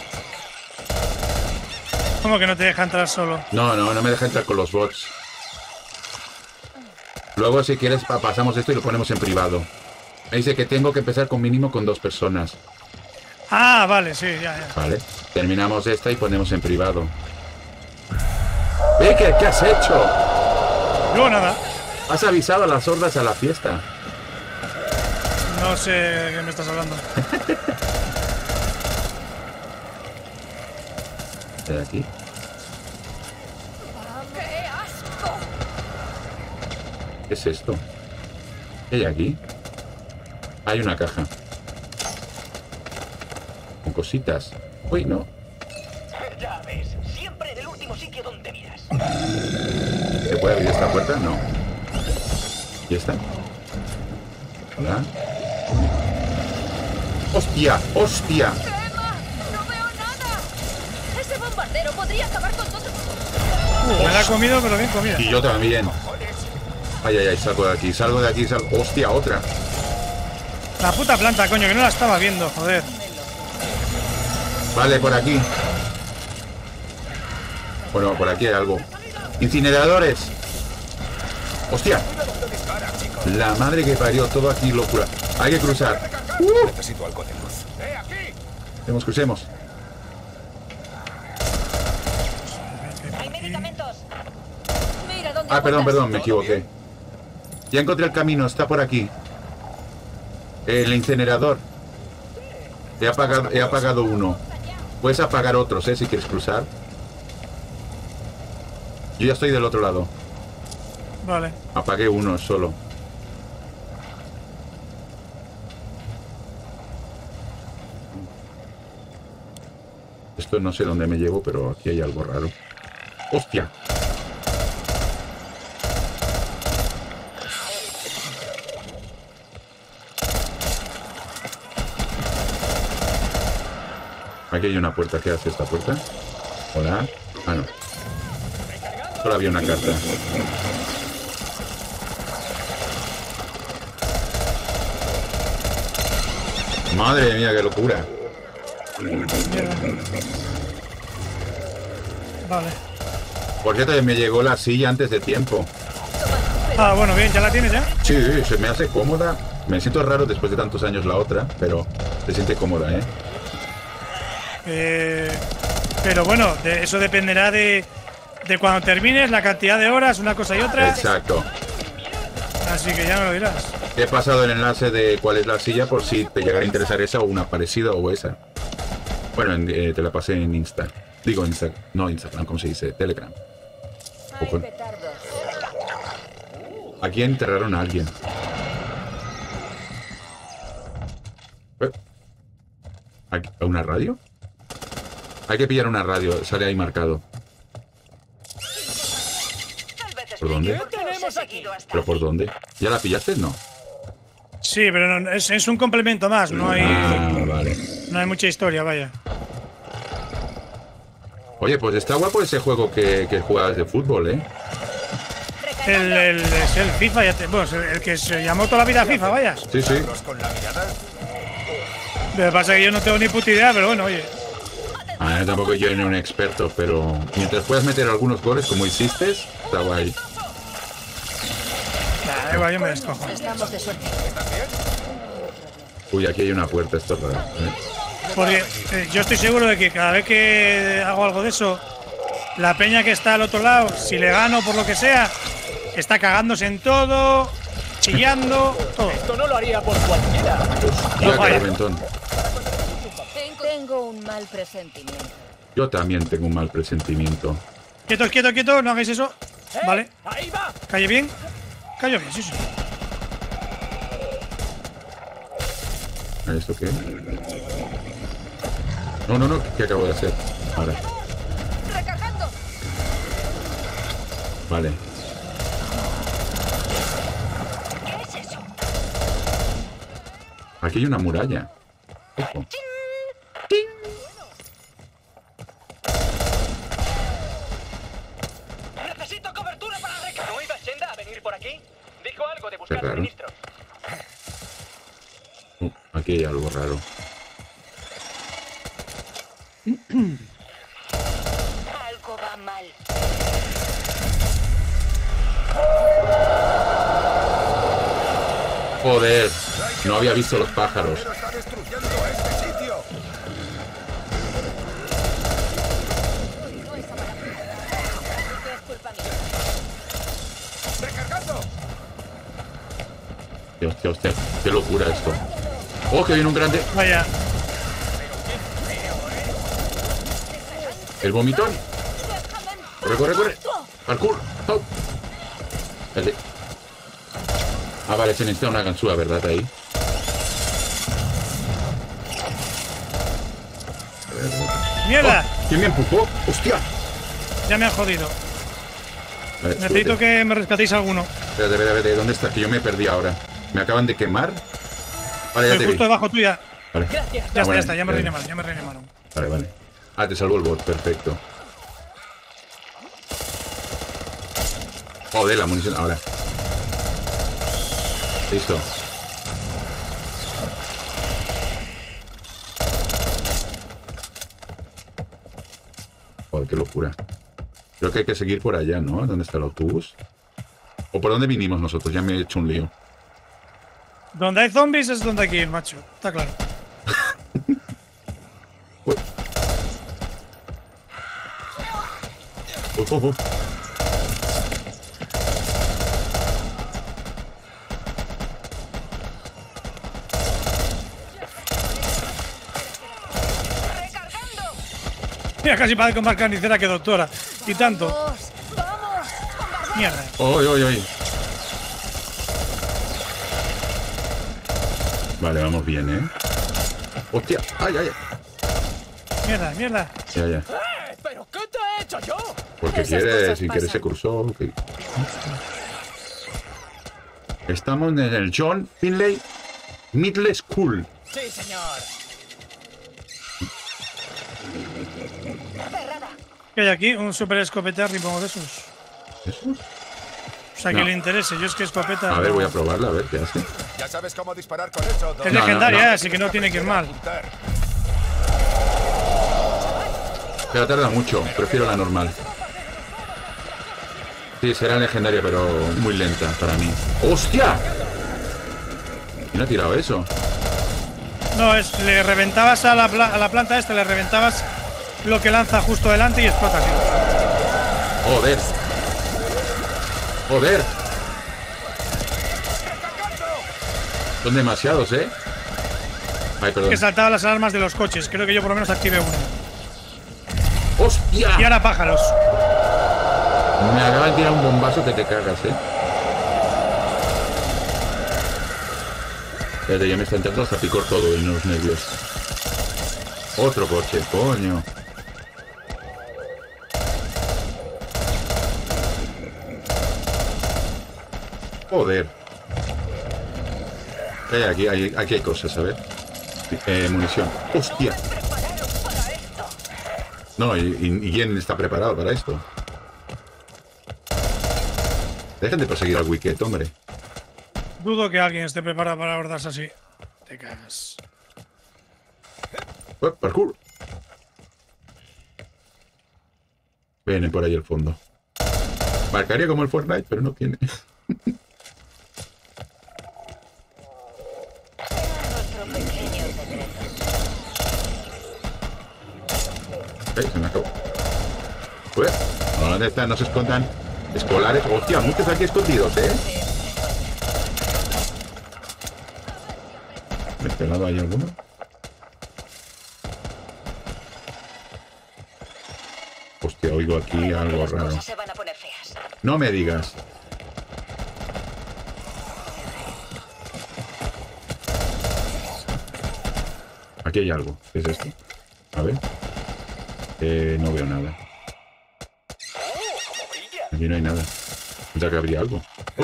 ¿Cómo que no te deja entrar solo? No, no, no me deja entrar con los bots. Luego, si quieres, pa- pasamos esto y lo ponemos en privado. Me dice que tengo que empezar con mínimo con dos personas. Ah, vale, sí, ya, ya. Vale. Terminamos esta y ponemos en privado. ¿Eh? ¿Qué, qué has hecho? No, nada. Has avisado a las hordas a la fiesta. No sé de qué me estás hablando. De aquí. ¡Qué asco! ¿Qué es esto? ¿Qué hay aquí? Hay una caja. Con cositas. Uy, no. Ya ves, siempre en el último sitio donde miras. ¿Se puede abrir esta puerta? No. ¿Y esta? Hola. ¡Hostia! ¡Hostia! ¡Quema! ¡No veo nada! Ese bombardero podría acabar con todo. Me la he comido, pero bien comida. Y yo también. Ay, ay, ay, salgo de aquí, salgo de aquí, salgo. ¡Hostia, otra! La puta planta, coño, que no la estaba viendo, joder. Vale, por aquí. Bueno, por aquí hay algo. ¡Incineradores! ¡Hostia! La madre que parió, todo aquí locura. Hay que cruzar. ¡Uh! Necesito algo de luz. Crucemos, crucemos. Hay medicamentos. Mira dónde Ah, perdón, apuntas. perdón, me equivoqué. Ya encontré el camino, está por aquí. El incinerador. He apagado, he apagado uno. Puedes apagar otros, ¿eh? Si quieres cruzar. Yo ya estoy del otro lado. Vale. Apagué uno solo. Esto no sé dónde me llevo, pero aquí hay algo raro. ¡Hostia! Aquí hay una puerta. ¿Qué hace esta puerta? Hola. Ah, no. Solo había una carta. Madre mía, qué locura. Vale. Por cierto, me llegó la silla antes de tiempo. Ah, bueno, bien, ¿ya la tienes ya? Sí, se me hace cómoda. Me siento raro después de tantos años la otra, pero se siente cómoda, ¿eh? Eh, pero bueno, de, eso dependerá de, de cuando termines, la cantidad de horas, una cosa y otra. Exacto. Así que ya me lo dirás. He pasado el enlace de cuál es la silla por si te llegara a interesar esa o una parecida o esa. Bueno, en- eh, te la pasé en Insta. Digo Insta, no Instagram, ¿cómo se dice? Telegram. Hay Ojo. petardos. Aquí enterraron a alguien. Eh. ¿Aquí- ¿Una radio? Hay que pillar una radio, sale ahí marcado. ¿Por dónde? ¿Qué tenemos aquí? ¿Pero por dónde? ¿Ya la pillaste? No. Sí, pero no, es, es un complemento más, no hay, Ah, vale. no hay mucha historia, vaya. Oye, pues está guapo ese juego que, que jugabas de fútbol, ¿eh? El, el, es el FIFA, ya te, bueno, el, el que se llamó toda la vida FIFA, vaya. Sí, sí. Lo que pasa es que yo no tengo ni puta idea, pero bueno, oye. A ver, tampoco yo no un experto, pero mientras puedas meter algunos goles como hiciste, está guay. Nah, igual yo me descojo. Estamos de suerte. Uy, aquí hay una puerta, esto es raro. ¿eh? Porque eh, yo estoy seguro de que cada vez que hago algo de eso, la peña que está al otro lado, si le gano por lo que sea, está cagándose en todo, chillando, todo. Esto no lo haría por cualquiera. Hostia, qué reventón. Tengo un mal presentimiento. Yo también tengo un mal presentimiento. Quieto, quieto, quieto, no hagáis eso. Vale. Ahí va. Calle bien. Cayó bien, sí, sí. ¿Esto qué? No, no, no, ¿qué acabo de hacer? Ahora. ¡Recargando! Vale. ¿Qué es eso? Aquí hay una muralla. Ojo. Necesito cobertura para recargar. ¿No iba Shenda a venir por aquí? Dijo algo de buscar Qué raro. suministros. Uh, aquí hay algo raro. Algo va mal. Joder, no había visto los pájaros. Está destruyendo este sitio. ¡Recargando! Hostia, hostia, hostia, qué locura esto. Oh, que viene un grande. Vaya. El vomitón. Corre, corre, corre. Parkour. Oh. Espérate. Ah, vale, se necesita una ganzúa, ¿verdad? Ahí. ¡Mierda! Oh, ¿quién me empujó? ¡Hostia! Ya me han jodido. Vale, Necesito súbete. que me rescatéis alguno. Espérate, espérate, espérate. ¿Dónde está? Que yo me perdí ahora. Me acaban de quemar. Vale, ya Estoy te justo vi. debajo tuya. Vale. Ya Ah, está, bueno, ya está, ya me eh, reanimaron, ya me reanimaron. Vale, vale. Ah, te salvó el bot, perfecto. Joder, la munición. Ahora. Listo. Joder, qué locura. Creo que hay que seguir por allá, ¿no? ¿Dónde está el autobús? ¿O por dónde vinimos nosotros? Ya me he hecho un lío. Donde hay zombies es donde hay que ir, macho. Está claro. Uy. Uy, uy, uy. Mira, casi parezco más carnicera que doctora. Y tanto. Vamos, vamos. Mierda. Uy, uy, uy. Vale, vamos bien, ¿eh? Hostia, ay, ay, ay. Mierda, mierda. Ya, ya. ¡Eh! ¿Pero qué te he hecho yo? Porque Esas quiere, cosas sin querer se pasan. cruzó. que- Estamos en el John Finlay Middle School. Sí, señor. ¿Qué hay aquí? Un super escopeta ripongo de esos. ¿Eso? O sea, que No. le interese. Yo es que escopeta. A ver, no- voy a probarla, a ver qué hace. Ya sabes cómo disparar con eso. Es No, legendaria, no, no. ¿eh? Así que no tiene que ir mal. Pero tarda mucho, prefiero la normal. Sí, será legendaria, pero muy lenta para mí. ¡Hostia! ¿Quién ha tirado eso? No, es, le reventabas a la, pla- a la planta esta, le reventabas lo que lanza justo delante y explota así. ¡Joder! ¡Joder! Son demasiados, ¿eh? Ay, perdón. Que saltaba las alarmas de los coches. Creo que yo por lo menos activé uno. ¡Hostia! Y ahora pájaros. Me acaba de tirar un bombazo que te cagas, ¿eh? Espérate, ya me está entrando hasta picor todo y los nervios. Otro coche, coño. Joder. Eh, aquí, hay, aquí hay cosas, a ver. Eh, munición. ¡Hostia! No, y, y, y quién está preparado para esto. Dejen de perseguir al Wicket, hombre. Dudo que alguien esté preparado para abordarse así. Te cagas. Oh, parkour. Viene por ahí el fondo. Marcaría como el Fortnite, pero no tiene. Hey, se me acabó. Pues, ¿dónde están? No se escondan. Escolares. Hostia, muchos aquí escondidos, ¿eh? ¿De este lado hay alguno? Hostia, oigo aquí algo raro. No me digas. Aquí hay algo. ¿Qué es esto? A ver. Eh, no veo nada. Aquí no hay nada. Pensaba que habría algo. Oh.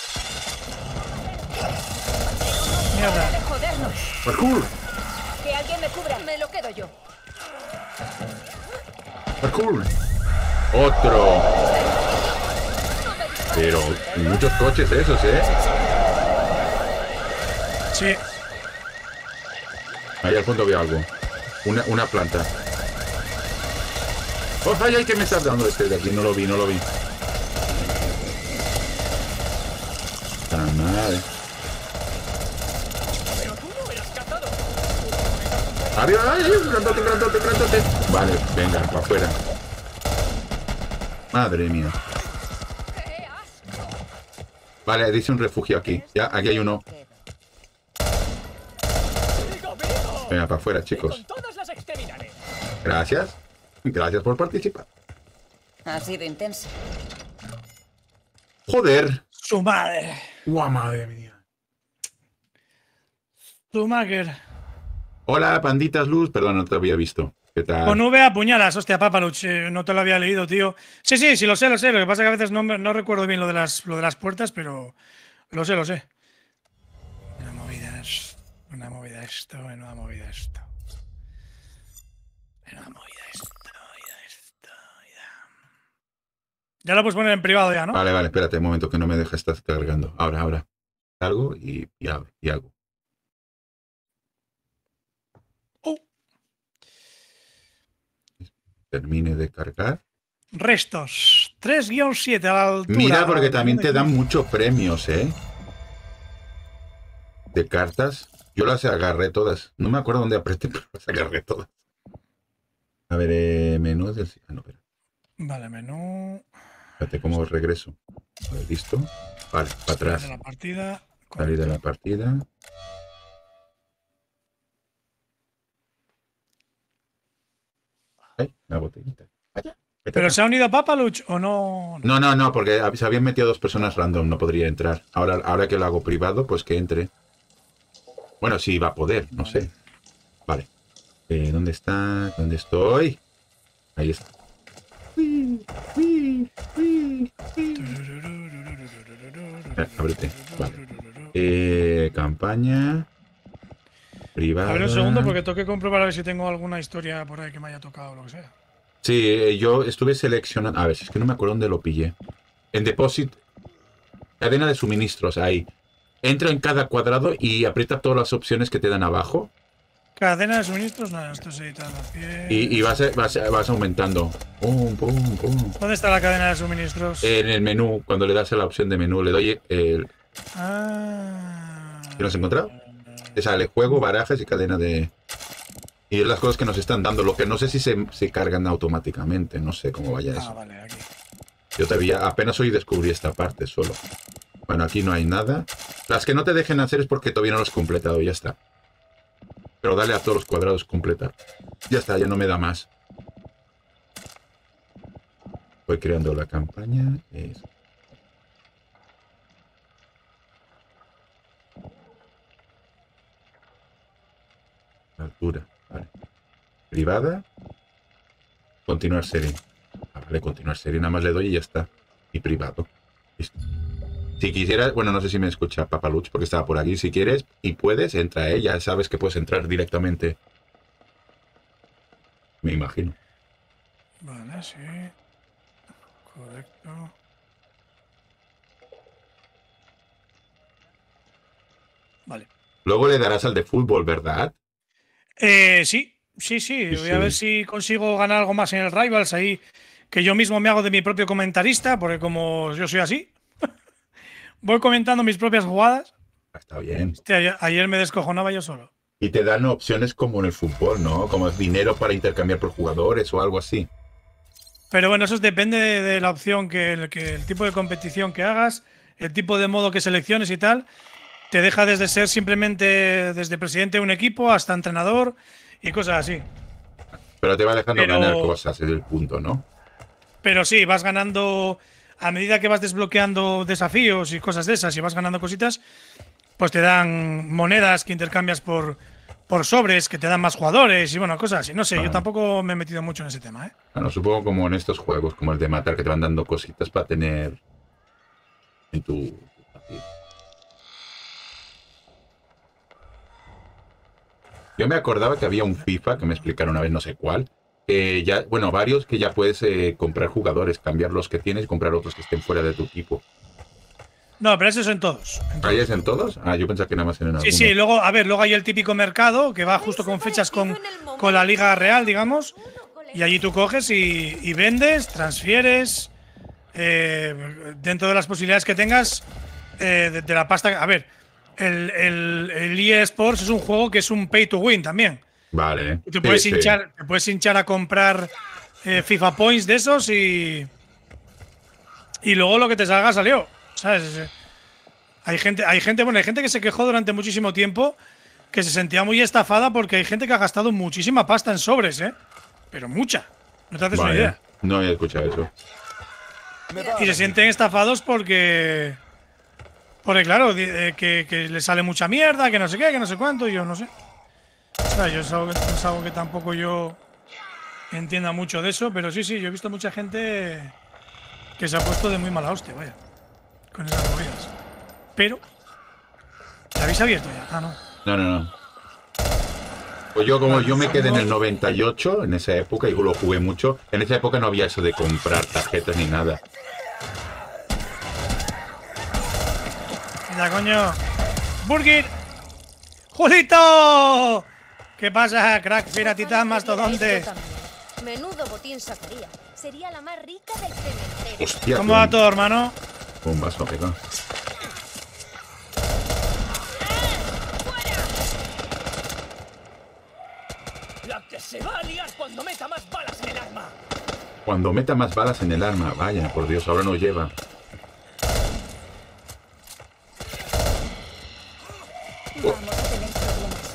Mierda. ¡Parkour! Que alguien me cubra. Me lo quedo yo. ¡Parkour! ¡Otro! Pero muchos coches esos, ¿eh? Sí. Ahí al fondo veo algo. Una, una planta. ¡Oh, ay, ay! ¿Qué me estás dando este de aquí? No lo vi, no lo vi. Está mal. ¡Arriba! ¡Ay, ay! ¡Grandote, grandote, grandote! Vale, venga, para afuera. Madre mía. Vale, dice un refugio aquí. Ya, aquí hay uno. Venga, para afuera, chicos. Gracias. Gracias por participar. Ha sido intenso. Joder. Su madre. Guau, madre mía. Schumacher. Hola, panditas luz. Perdón, no te había visto. ¿Qué tal? Con V a puñalas, hostia, Papaluch, eh, no te lo había leído, tío. Sí, sí, sí, lo sé, lo sé. Lo que pasa es que a veces no, no recuerdo bien lo de, las, lo de las puertas, pero lo sé, lo sé. Una movida es. Una movida esto, una movida esto. Una movida esto, movida esto, movida. Ya lo puedes poner en privado ya, ¿no? Vale, vale, espérate un momento que no me deja estar cargando. Ahora, ahora. Algo y, y, abro, y hago. Oh. Termine de cargar. Restos. tres guión siete a la altura. Mira, porque también te dan muchos premios, ¿eh? De cartas. Yo las agarré todas. No me acuerdo dónde apreté, pero las agarré todas. A ver, eh, menú del... Ah, no, espera. Vale, menú. Espérate, ¿cómo regreso? A ver, listo. Vale, para atrás. Salir de la partida. Salir de la partida. Ay, la botellita. Vaya. ¿Pero se ha unido Papaluch o no? No, no, no, porque se habían metido dos personas random, no podría entrar. Ahora, ahora que lo hago privado, pues que entre. Bueno, sí va a poder, no sé. Vale. Eh, ¿Dónde está? ¿Dónde estoy? Ahí está. Eh, ábrete. Vale. Eh, campaña. Privada. A ver un segundo porque tengo que comprobar a ver si tengo alguna historia por ahí que me haya tocado o lo que sea. Sí, eh, yo estuve seleccionando. A ver, si es que no me acuerdo dónde lo pillé. En Deposit. Cadena de suministros, ahí. Entra en cada cuadrado y aprieta todas las opciones que te dan abajo. Cadena de suministros, nada, esto se edita a la piel. Y, y vas, vas, vas aumentando. Pum, pum, pum. ¿Dónde está la cadena de suministros? En el menú, cuando le das a la opción de menú, le doy el. Ah. ¿Qué nos has encontrado? Te sale juego, barajas y cadena de. Y es las cosas que nos están dando. Lo que no sé si se, se cargan automáticamente. No sé cómo vaya eso. Ah, vale, aquí. Yo todavía apenas hoy descubrí esta parte solo. Bueno, aquí no hay nada. Las que no te dejen hacer es porque todavía no lo has completado. Ya está. Pero dale a todos los cuadrados completar. Ya está, ya no me da más. Voy creando la campaña. Es... Altura. Vale. Privada. Continuar serie. Ah, vale, continuar serie. Nada más le doy y ya está. Y privado. Listo. Si quisieras, bueno, no sé si me escucha Papaluch porque estaba por aquí. Si quieres y puedes, entra, ¿eh? Ya sabes que puedes entrar directamente. Me imagino. Vale, sí. Correcto. Vale. Luego le darás al de fútbol, ¿verdad? Eh, sí, sí, sí. Sí, Voy sí. a ver si consigo ganar algo más en el Rivals ahí, que yo mismo me hago de mi propio comentarista, porque como yo soy así, voy comentando mis propias jugadas. Está bien. Hostia, ayer, ayer me descojonaba yo solo. Y te dan opciones como en el fútbol, ¿no? Como dinero para intercambiar por jugadores o algo así. Pero bueno, eso depende de, de la opción, que el, que el tipo de competición que hagas, el tipo de modo que selecciones y tal, te deja desde ser simplemente desde presidente de un equipo hasta entrenador y cosas así. Pero te va dejando Pero- ganar cosas, es el punto, ¿no? Pero sí, vas ganando, a medida que vas desbloqueando desafíos y cosas de esas y vas ganando cositas, pues te dan monedas que intercambias por, por sobres, que te dan más jugadores y bueno, cosas así. No sé, Ah. yo tampoco me he metido mucho en ese tema, ¿eh? Bueno, supongo como en estos juegos, como el de matar, que te van dando cositas para tener en tu partida. Yo me acordaba que había un FIFA, que me explicaron una vez, no sé cuál, que ya, bueno, varios que ya puedes eh, comprar jugadores, cambiar los que tienes y comprar otros que estén fuera de tu equipo. No, pero eso es en todos. ¿Ahí es en todos? Ah, yo pensaba que nada más en algunos. Sí, sí, luego, a ver, luego hay el típico mercado que va justo con fechas con, con la Liga Real, digamos, y allí tú coges y, y vendes, transfieres, eh, dentro de las posibilidades que tengas eh, de, de la pasta. A ver, el, el, el E A Sports es un juego que es un pay to win también. Vale. Te Sí, puedes, sí. hinchar, te puedes hinchar a comprar eh, FIFA Points de esos y. Y luego lo que te salga salió. ¿Sabes? Hay gente, hay gente, bueno, hay gente que se quejó durante muchísimo tiempo que se sentía muy estafada porque hay gente que ha gastado muchísima pasta en sobres, ¿eh? Pero mucha. No te haces una Vale. idea. No había escuchado eso. Y se sienten estafados porque. Porque, claro, di- eh, que, que le sale mucha mierda, que no sé qué, que no sé cuánto, y yo no sé. O sea, yo es algo, que- es algo que tampoco yo entienda mucho de eso, pero sí, sí, yo he visto mucha gente que se ha puesto de muy mala hostia, vaya, con esas movidas. Pero. ¿La habéis abierto ya? Ah, no. No, no, no. Pues yo como yo me quedé en el noventa y ocho, en esa época, y lo jugué mucho, en esa época no había eso de comprar tarjetas ni nada. Mira, coño. ¡Burger! ¡Julito! ¿Qué pasa, crack, fiera, titán, mastodonte? Esto también. Menudo botín sacaría. Sería la más rica del cementerio. Hostia, ¿Cómo va todo, hermano? Un vaso pegado. La que se va a liar cuando meta más balas en el arma. Cuando meta más balas en el arma, vaya, por Dios, ahora no lleva. Vamos a tener problemas.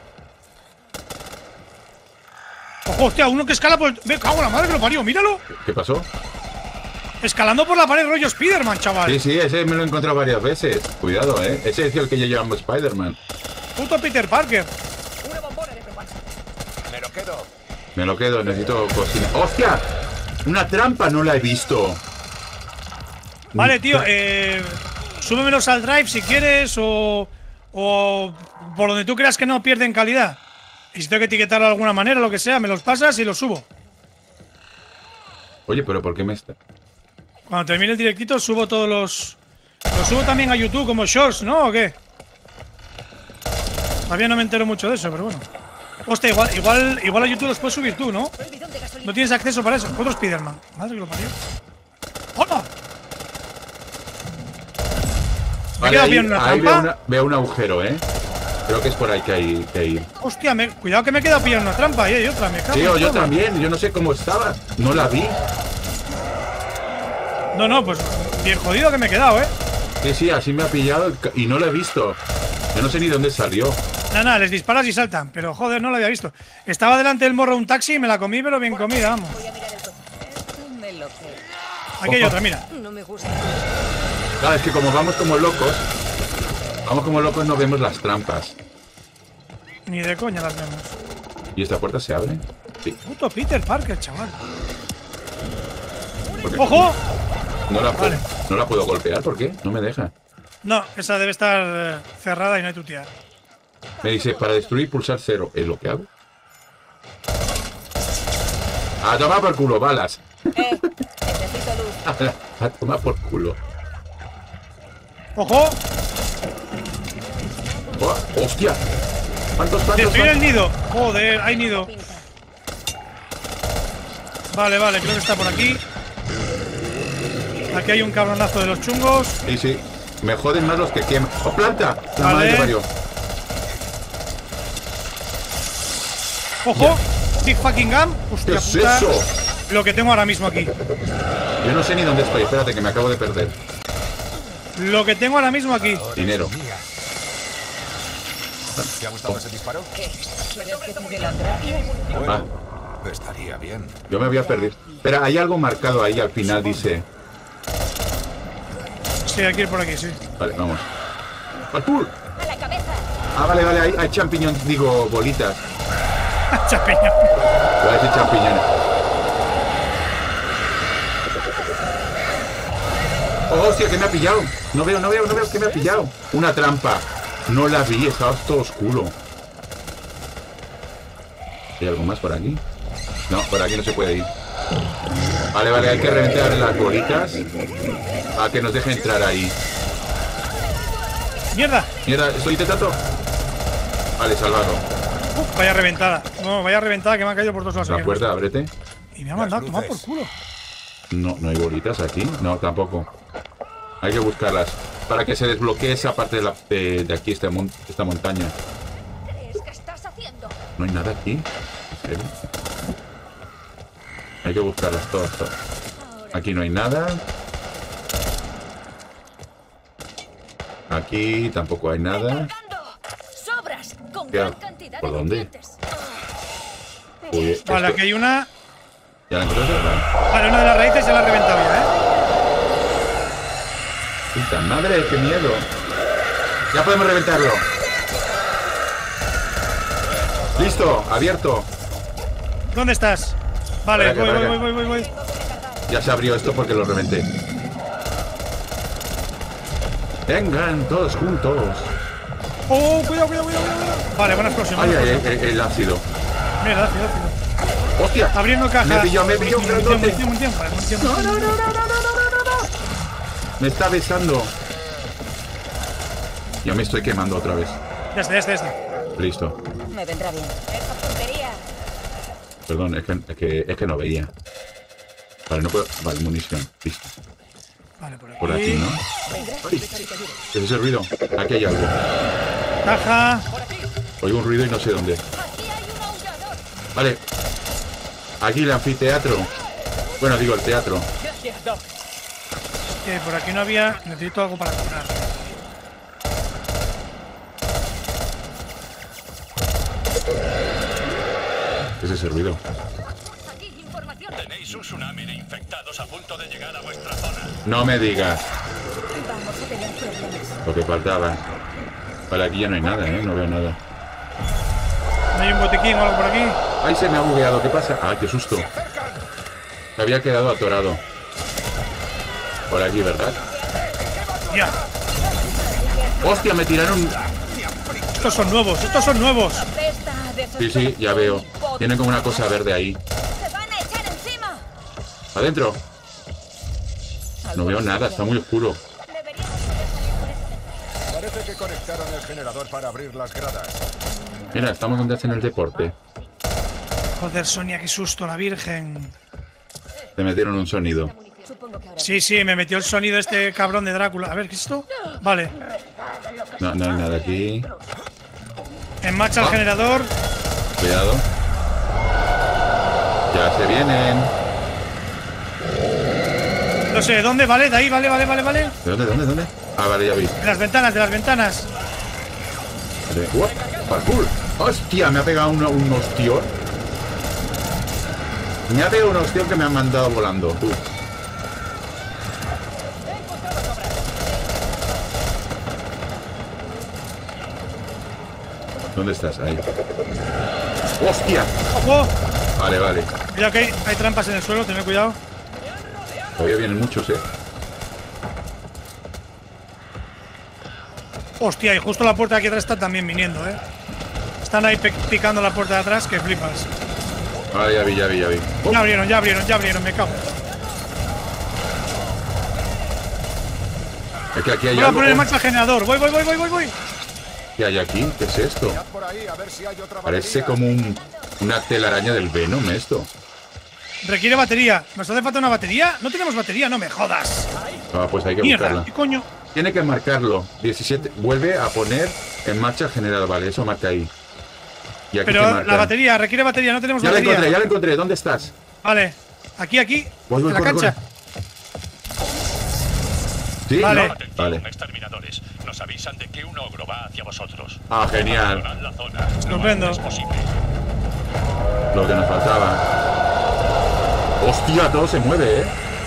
Ojo, hostia, uno que escala por. Me cago en la madre que lo parió, míralo. ¿Qué pasó? Escalando por la pared, rollo Spiderman, chaval. Sí, sí, ese me lo he encontrado varias veces. Cuidado, ¿eh? Ese es el que ya llevamos Spider-Man. Puto Peter Parker. Una bombona de reparto. Me lo quedo. Me lo quedo, necesito cocina. ¡Hostia! Una trampa no la he visto. Vale, tío, eh. Súbemelos al drive si quieres o. O por donde tú creas que no pierden calidad. Y si tengo que etiquetarlo de alguna manera, lo que sea, me los pasas y los subo. Oye, pero ¿por qué me está? Cuando termine el directito, subo todos los. Los subo también a YouTube como shorts, ¿no? ¿O qué? Todavía no me entero mucho de eso, pero bueno. Hostia, igual, igual, igual a YouTube los puedes subir tú, ¿no? No tienes acceso para eso. Otro Spiderman. Madre que lo parió. ¡Hola! ¿Me he Vale, quedado ahí, bien en una ahí veo, trampa? una- veo un agujero, ¿eh? Creo que es por ahí que hay que ir. Hostia, me- cuidado que me he quedado pillado en una trampa. Ahí hay otra, me cago Tío, en yo todo. también, yo no sé cómo estaba. No la vi. No, no, pues bien jodido que me he quedado, ¿eh? Sí, sí, así me ha pillado el ca- y no la he visto. Yo no sé ni dónde salió. Nada, nada, les disparas y saltan. Pero joder, no lo había visto. Estaba delante del morro un taxi y me la comí, pero bien comida, vamos. Voy a mirar el coche. Esto me lo creo. Aquí hay Ojo. otra, mira. No me gusta. Claro, es que como vamos como locos, vamos como locos, no vemos las trampas. Ni de coña las vemos. ¿Y esta puerta se abre? Sí. Puto Peter Parker, chaval. ¿Por qué? ¡Ojo! No la, puedo, Vale. no la puedo golpear, ¿por qué? No me deja. No, esa debe estar eh, cerrada y no hay tutía. Me dice, para destruir pulsar cero. ¿Es lo que hago? A tomar por culo, balas. Eh, necesito luz. A, tomar por culo. ¡Ojo! Oh, ¡hostia! ¿Cuántos cuantos? Destruir el nido. Joder, hay nido. Vale, vale, creo que está por aquí. Aquí hay un cabronazo de los chungos. Sí, sí. Me joden más los que queman. ¡Oh, planta! La Vale. madre que parió. ¡Ojo! Big fucking gun. ¿Qué Hostia es puta. eso? Lo que tengo ahora mismo aquí. Yo no sé ni dónde estoy. Espérate, que me acabo de perder. Lo que tengo ahora mismo aquí. Dinero. ¿Te ha gustado ese disparo? ¿Qué? ¿Quieres que te dé la gracia? Ah, Estaría bien. yo me había perdido. Espera, hay algo marcado ahí al final, dice. Sí, hay que ir por aquí, sí. Vale, vamos. ¡Parkour! ¡A la cabeza! Ah, vale, vale, hay, hay champiñones, digo, bolitas. Champiñón. Voy a decir champiñones. ¡Oh, hostia, que me ha pillado! No veo, no veo, no veo que me ha pillado. Una trampa. No la vi, estaba todo oscuro. ¿Hay algo más por aquí? No, por aquí no se puede ir. Vale, vale, hay que reventar las bolitas para que nos deje entrar ahí. ¡Mierda! Mierda, estoy intentando. Vale, salvado. Uf, vaya reventada. No, vaya reventada que me han caído por todos lados. La aquí. puerta, ábrete. Y me ha mandado a tomar por culo. No, no hay bolitas aquí. No, tampoco. Hay que buscarlas para que se desbloquee esa parte de, la, de, de aquí, esta, mon, esta montaña. ¿Qué estás haciendo? No hay nada aquí. ¿En serio? Hay que buscarlas todas, todas. Aquí no hay nada. Aquí tampoco hay nada. ¡Sobras! Con ¿Qué gran hago? cantidad ¿Por de dónde? nutrientes. Uy, esto- Vale, aquí hay una. ¿Ya la encontraste? Vale. Vale, una de las raíces ya la he reventado ya, ¿eh? Puta madre, qué miedo. Ya podemos reventarlo. Listo, abierto. ¿Dónde estás? Vale, Para acá, voy, para voy, acá. voy, voy, voy, voy. Ya se abrió esto porque lo reventé. Vengan todos juntos. Oh, cuidado, cuidado, cuidado, cuidado. Vale, buena explosión. Ay, buena ay, explosión. ay, el ácido. Mira, ácido, ácido. ¡Hostia! Abriendo caja. Me pilló, me pilló un Munición, grandote. munición, munición, vale, munición, No, munición. no, no, no, no, no, no, no, no. Me está besando. Ya me estoy quemando otra vez. Ya está, ya está, ya está. Listo. Me vendrá bien. ¡Esa tontería! Perdón, es que, es que, es que no veía. Vale, no puedo. Vale, munición. Listo. Vale, por aquí. Por aquí, ¿no? Ay, ¿qué es ese ruido? Aquí hay algo. Caja. Oigo un ruido y no sé dónde. ¡Aquí hay un aullador! Vale. Aquí el anfiteatro. Bueno, digo el teatro. Que por aquí no había. Necesito algo para curar. ¿Qué es ese ruido? Aquí, información. Tenéis un tsunami de infectados a punto de llegar a vuestra zona. No me digas. Vamos a tener problemas. Lo que faltaba. Vale, aquí ya no hay nada, ¿eh? No veo nada. ¿No hay un botiquín o algo por aquí? ¡Ay, se me ha bugueado! ¿Qué pasa? ¡Ay, qué susto! Me había quedado atorado. Por aquí, ¿verdad? Ya. ¡Hostia! Me tiraron. Estos son nuevos, estos son nuevos. Apesta a Sí, sí, ya veo. Tienen como una cosa verde ahí. ¡Se van a echar encima! ¿Adentro? No veo nada, está muy oscuro. Parece que conectaron el generador para abrir las gradas. Mira, estamos donde hacen el deporte. Joder, Sonia, qué susto, la virgen. Te metieron un sonido. Sí, sí, me metió el sonido este cabrón de Drácula. A ver, ¿qué es esto? Vale. No, no hay nada aquí. En marcha el generador. Cuidado. Ya se vienen. No sé, ¿dónde? Vale, de ahí, vale, vale, vale, vale. ¿De dónde, dónde, dónde? Ah, vale, ya vi. De las ventanas, de las ventanas. Vale. ¡Uah! ¡Parkour! ¡Hostia! Me ha pegado un, un hostión. Me ha pegado un hostión que me han mandado volando. Tú. ¿Dónde estás? Ahí. ¡Hostia! ¡Ojo! Vale, vale. Cuidado que hay, hay trampas en el suelo, tened cuidado. Todavía vienen muchos, ¿eh? Hostia, y justo la puerta de aquí atrás está también viniendo, ¿eh? Están ahí pe- picando la puerta de atrás, que flipas. Ah, ya vi, ya vi, ya vi. ¡Oh! Ya abrieron, ya abrieron, ya abrieron, me cago. Es que aquí hay Voy a algo. poner en ¡Oh! marcha el generador. Voy, voy, voy, voy, voy, voy. ¿Qué hay aquí? ¿Qué es esto? Mirad por ahí a ver si hay otra Parece batería. como un, una telaraña del Venom esto. Requiere batería. ¿Nos hace falta una batería? No tenemos batería, no me jodas. Ah, pues hay que Mierda, buscarla. ¿qué coño? Tiene que marcarlo. diecisiete. Vuelve a poner en marcha el generador. Vale, eso marca ahí. Y aquí Pero te la marca. batería, requiere batería, no tenemos Ya la batería. encontré, ya la encontré. ¿Dónde estás? Vale, aquí, aquí, Voy, voy, en la corre, cancha. corre. ¿Sí? Vale. No. Atención, Vale. exterminadores. Nos avisan de que un ogro va hacia vosotros. Ah, genial. Abandonad la zona. Estupendo. Lo antes posible. Lo que nos faltaba. Hostia, todo se mueve, ¿eh?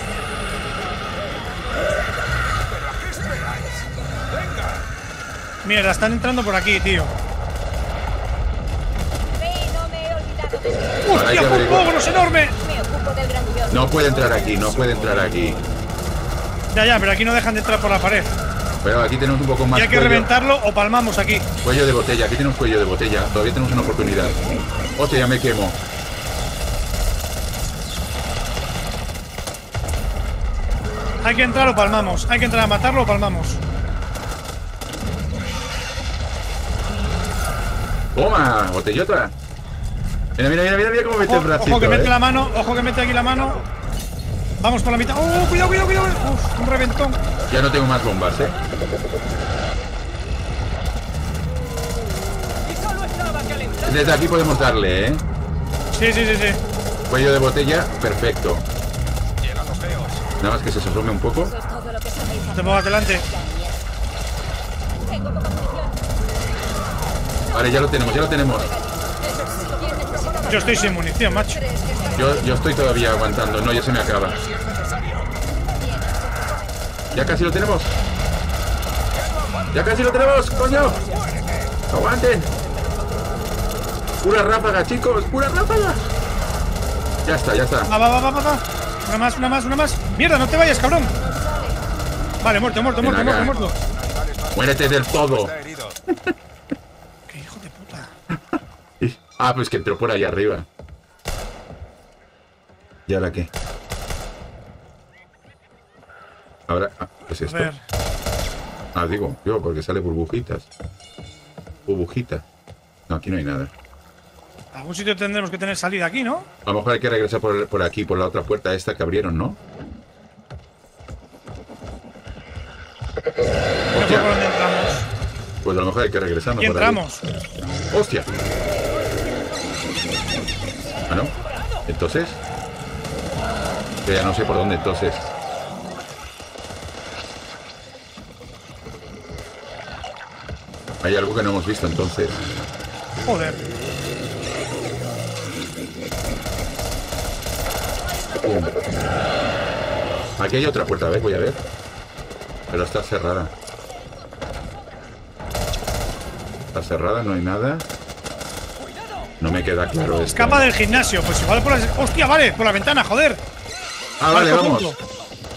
Mierda, están entrando por aquí, tío. No me he olvidado de ti. Hay ¡Hostia, que un averiguar. ogro es enorme! Me ocupo del grandión. No puede entrar aquí, no puede entrar aquí. Ya, ya, pero aquí no dejan de entrar por la pared. Pero aquí tenemos un poco más Y hay que cuello, reventarlo o palmamos aquí. cuello de botella. Aquí tenemos cuello de botella. Todavía tenemos una oportunidad. Hostia, ya me quemo. Hay que entrar o palmamos. Hay que entrar a matarlo o palmamos. Toma, botellota. Mira, mira, mira, mira, mira cómo mete el Ojo, bracito. ojo que mete ¿eh? la mano, ojo que mete aquí la mano. Vamos por la mitad. ¡Oh, cuidado, cuidado, cuidado! Uf, un reventón. Ya no tengo más bombas, ¿eh? Y solo estaba calentando. Desde aquí podemos darle, ¿eh? Sí, sí, sí, sí. Cuello de botella, perfecto. Llegan los feos. Nada más que se asome un poco. Eso es todo lo que sabéis hacer. Te pongo adelante. Tengo poca munición. Vale, ya lo tenemos, ya lo tenemos. Yo estoy sin munición, macho. Yo, yo estoy todavía aguantando. No, ya se me acaba. Ya casi lo tenemos. Ya casi lo tenemos, coño. Aguanten. Pura ráfaga, chicos. Pura ráfaga. Ya está, ya está. Va, va, va, va, va, va. Una más, una más, una más. Mierda, no te vayas, cabrón. Vale, muerto, muerto, Ven muerto, acá. muerto, muerto. Muérete del todo. Está herido. Qué hijo de puta. Ah, pues que entró por ahí arriba. ¿Y ahora qué? Ahora, ah, ¿qué es A esto? ver. Ah, digo, yo, porque sale burbujitas. Burbujita. No, aquí no hay nada. Algún sitio tendremos que tener salida aquí, ¿no? A lo mejor hay que regresar por, por aquí, por la otra puerta esta que abrieron, ¿no? No sé por dónde entramos. Pues a lo mejor hay que regresarnos Aquí por ahí. entramos. ¡Hostia! Ah, ¿no? Entonces... Yo ya no sé por dónde, entonces... Hay algo que no hemos visto, entonces... Joder. Pum. Aquí hay otra puerta, a ver, voy a ver. Pero está cerrada. Está cerrada, no hay nada. No me queda claro esto. Escapa del gimnasio. Pues igual por la... ¡Hostia, vale! Por la ventana, joder. Ah, vale, Marco vamos. punto.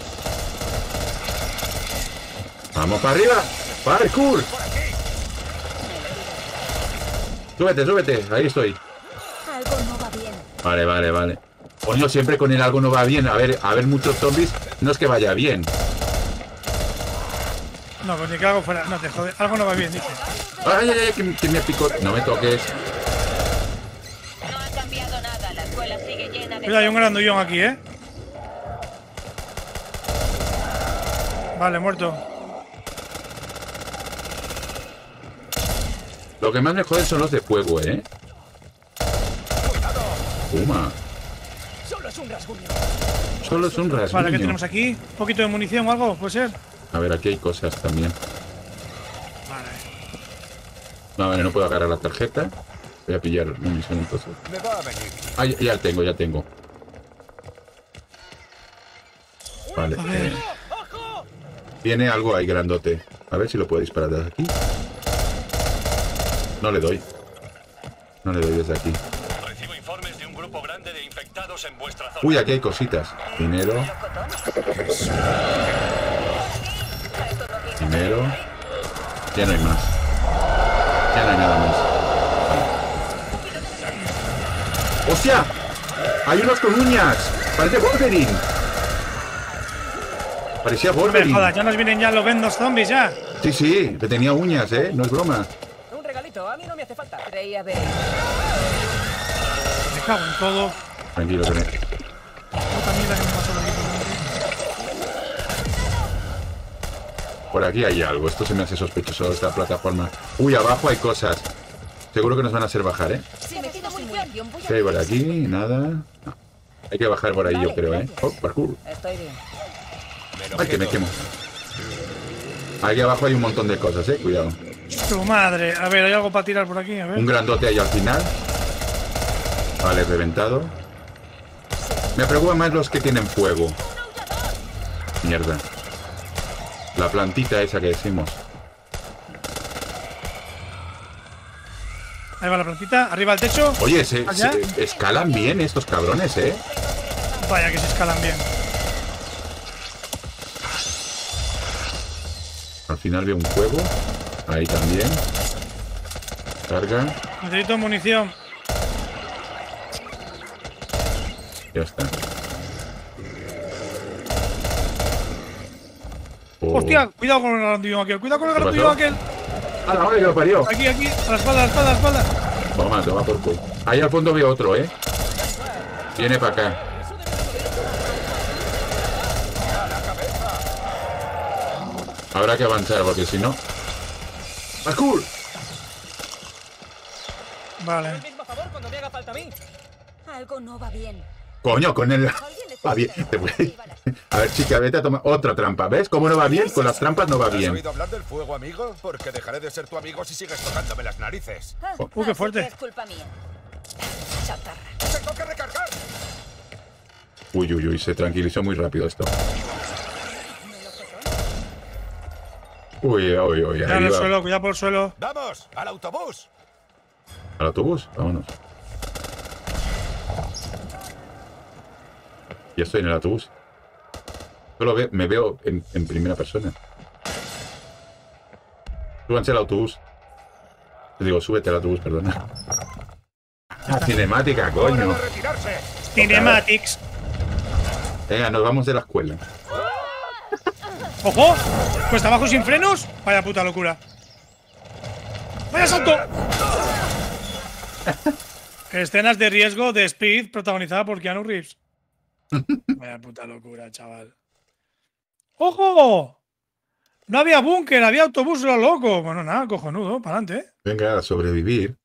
Vamos para arriba. Parkour. Súbete, súbete. Ahí estoy. Algo no va bien. Vale, vale, vale. Coño, siempre con el algo no va bien. A ver, a ver muchos zombies. No es que vaya bien. No, pues ni que hago fuera. No te joder. Algo no va bien, dice. Ay, ay, ay, que, que me picó. No me toques. No ha cambiado nada. La escuela sigue llena de... Cuidado, hay un grandullón aquí, ¿eh? Vale, muerto. Lo que más me jode son los de fuego, ¿eh? Puma. Solo es un rasguño. Solo es un rasguño. Vale, ¿qué tenemos aquí? ¿Un poquito de munición o algo? ¿Puede ser? A ver, aquí hay cosas también. Vale. No, vale, no puedo agarrar la tarjeta. Voy a pillar munición entonces. Me va a venir. Ah, ya, ya tengo, ya tengo. Vale. A ver. eh, Tiene algo ahí grandote. A ver si lo puedo disparar desde aquí. No le doy. No le doy desde aquí. Recibo informes de un grupo grande de infectados en vuestra zona. Uy, aquí hay cositas. Dinero. Dinero. Ya no hay más. Ya no hay nada más. Vale. ¡Hostia! Hay unos con uñas. Parece Wolverine. Parecía Hombre, Wolverine. joder, ya nos vienen ya los vendos zombies ya. Sí, sí, que tenía uñas, ¿eh? No es broma. a mí no me hace falta. Creía ver. Me cago en todo. Tranquilo, René. Puta mierda que me pasó por aquí por delante. Por aquí hay algo. Esto se me hace sospechoso, esta plataforma. Uy, abajo hay cosas. Seguro que nos van a hacer bajar, ¿eh? Si me quedo munición, voy a... ¿Qué hay por aquí? Nada. No. Hay que bajar por ahí, Vale, yo creo, ¿eh? gracias. Oh, parkour. Estoy bien. Ay, que me quemo. Aquí abajo hay un montón de cosas, ¿eh? Cuidado. Tu madre. A ver, hay algo para tirar por aquí, a ver. Un grandote ahí al final. Vale, reventado. Me preocupan más los que tienen fuego. Mierda. La plantita esa que decimos. Ahí va la plantita, arriba al techo. Oye, se, ¿Allá? se escalan bien estos cabrones, ¿eh? Vaya que se escalan bien. Al final veo un fuego. Ahí también. Carga. Necesito munición. Ya está. Oh. Hostia, cuidado con el grandillón aquel. Cuidado con el ¿Qué grandillón pasó? aquel. ¡A la hora que lo parió! Aquí, aquí, a la espalda, a la espalda, a la espalda. Vamos, toma por culo. Ahí al fondo veo otro, ¿eh? Viene para acá. Habrá que avanzar, porque si no... ¡Parkour! Vale. El mismo favor cuando me haga falta a mí. Algo no va bien. Coño, con el... Va bien. Te voy- A ver, chica, vete a tomar otra trampa. ¿Ves cómo no va bien? Con las trampas no va ¿Has bien. oído hablar del fuego, amigo? Porque dejaré de ser tu amigo si sigues tocándome las narices. Ah, Oh. Uh, qué así fuerte. que es culpa mía. Chatarra. ¡Tengo que recargar! Uy, uy, uy, se tranquilizó muy rápido esto. Uy, uy, uy, Cuidado ahí en el va. suelo, cuidado por el suelo. ¡Vamos! ¡Al autobús! ¿Al autobús? Vámonos. Ya estoy en el autobús. Solo ve- me veo en, en primera persona. Súbanse al autobús. Digo, súbete al autobús, perdona. Ah, cinemática, ¡Hora coño. de retirarse! Cinematics. Venga, nos vamos de la escuela. ¡Ojo! Cuesta abajo sin frenos. Vaya puta locura. ¡Vaya salto! Escenas de riesgo de Speed protagonizada por Keanu Reeves. Vaya puta locura, chaval. ¡Ojo! No había búnker, había autobús, lo loco. Bueno, nada, cojonudo, para adelante. Venga, a sobrevivir.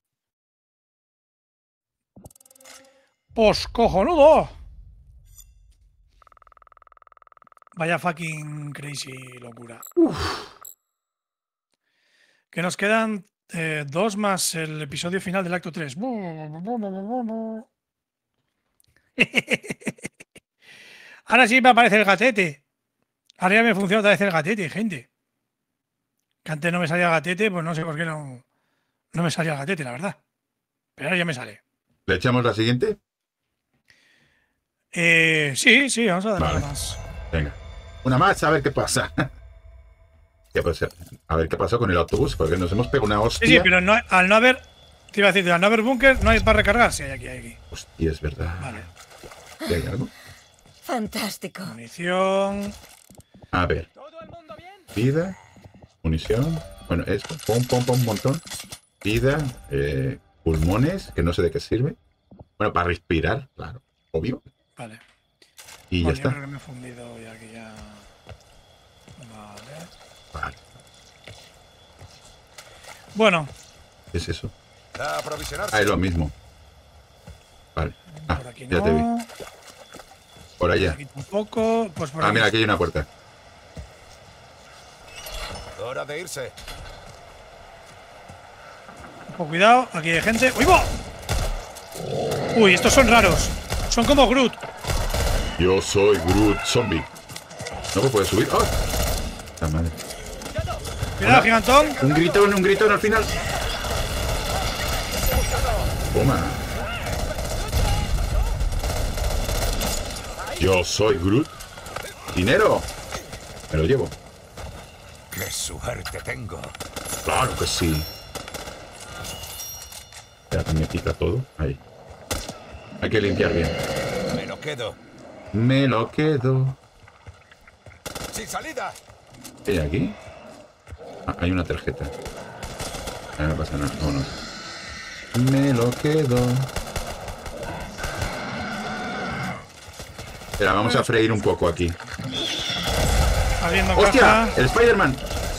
Pues cojonudo. Vaya fucking crazy locura. Que nos quedan eh, dos más el episodio final del acto tres. Ahora sí me aparece el gatete. Ahora ya me funciona otra vez el gatete, gente. Que antes no me salía el gatete, pues no sé por qué no, no me salía el gatete, la verdad. Pero ahora ya me sale. ¿Le echamos la siguiente? Eh, sí, sí, vamos a darle Vale. más. Venga. Una más, a ver qué pasa. Ya puede ser. A ver qué pasó con el autobús, porque nos hemos pegado una hostia. Sí, sí, pero no, al no haber. Te iba a decir, al no haber búnker, no hay para recargar. Sí, hay aquí, hay aquí. Hostia, es verdad. Vale. ¿Y hay algo? Fantástico. Munición. A ver. ¿Todo el mundo bien? Vida. Munición. Bueno, esto. Pom, pom, pom, un montón. Vida. Eh, pulmones, que no sé de qué sirve. Bueno, para respirar, claro. Obvio. Vale. Y Vale, ya yo está. creo que me he fundido y aquí ya. Vale. Vale. Bueno, ¿Qué es eso? A aprovisionarse. Ah, es lo mismo. Vale. Ah, por aquí ya no. te vi. Por allá. Aquí tampoco. Pues por Ah, aquí. mira, aquí hay una puerta. Hora de irse. Ojo, cuidado, aquí hay gente. ¡Uy, va! Uy, estos son raros. Son como Groot. Yo soy Groot Zombie. ¿No me puedes subir? ¡Ah! La madre. Cuidado, gigantón. Un gritón, un gritón al final. Toma. Yo soy Groot. Dinero. Me lo llevo. ¡Qué suerte tengo! Claro que sí. Espera, que me pica todo. Ahí. Hay que limpiar bien. Me lo quedo. Me lo quedo. ¡Sin salida! ¿Qué hay aquí? Ah, hay una tarjeta. Ah, no pasa nada, vámonos. Me lo quedo. Espera, vamos a freír un poco aquí. Abriendo ¡Hostia! caja. ¡El Spider-Man!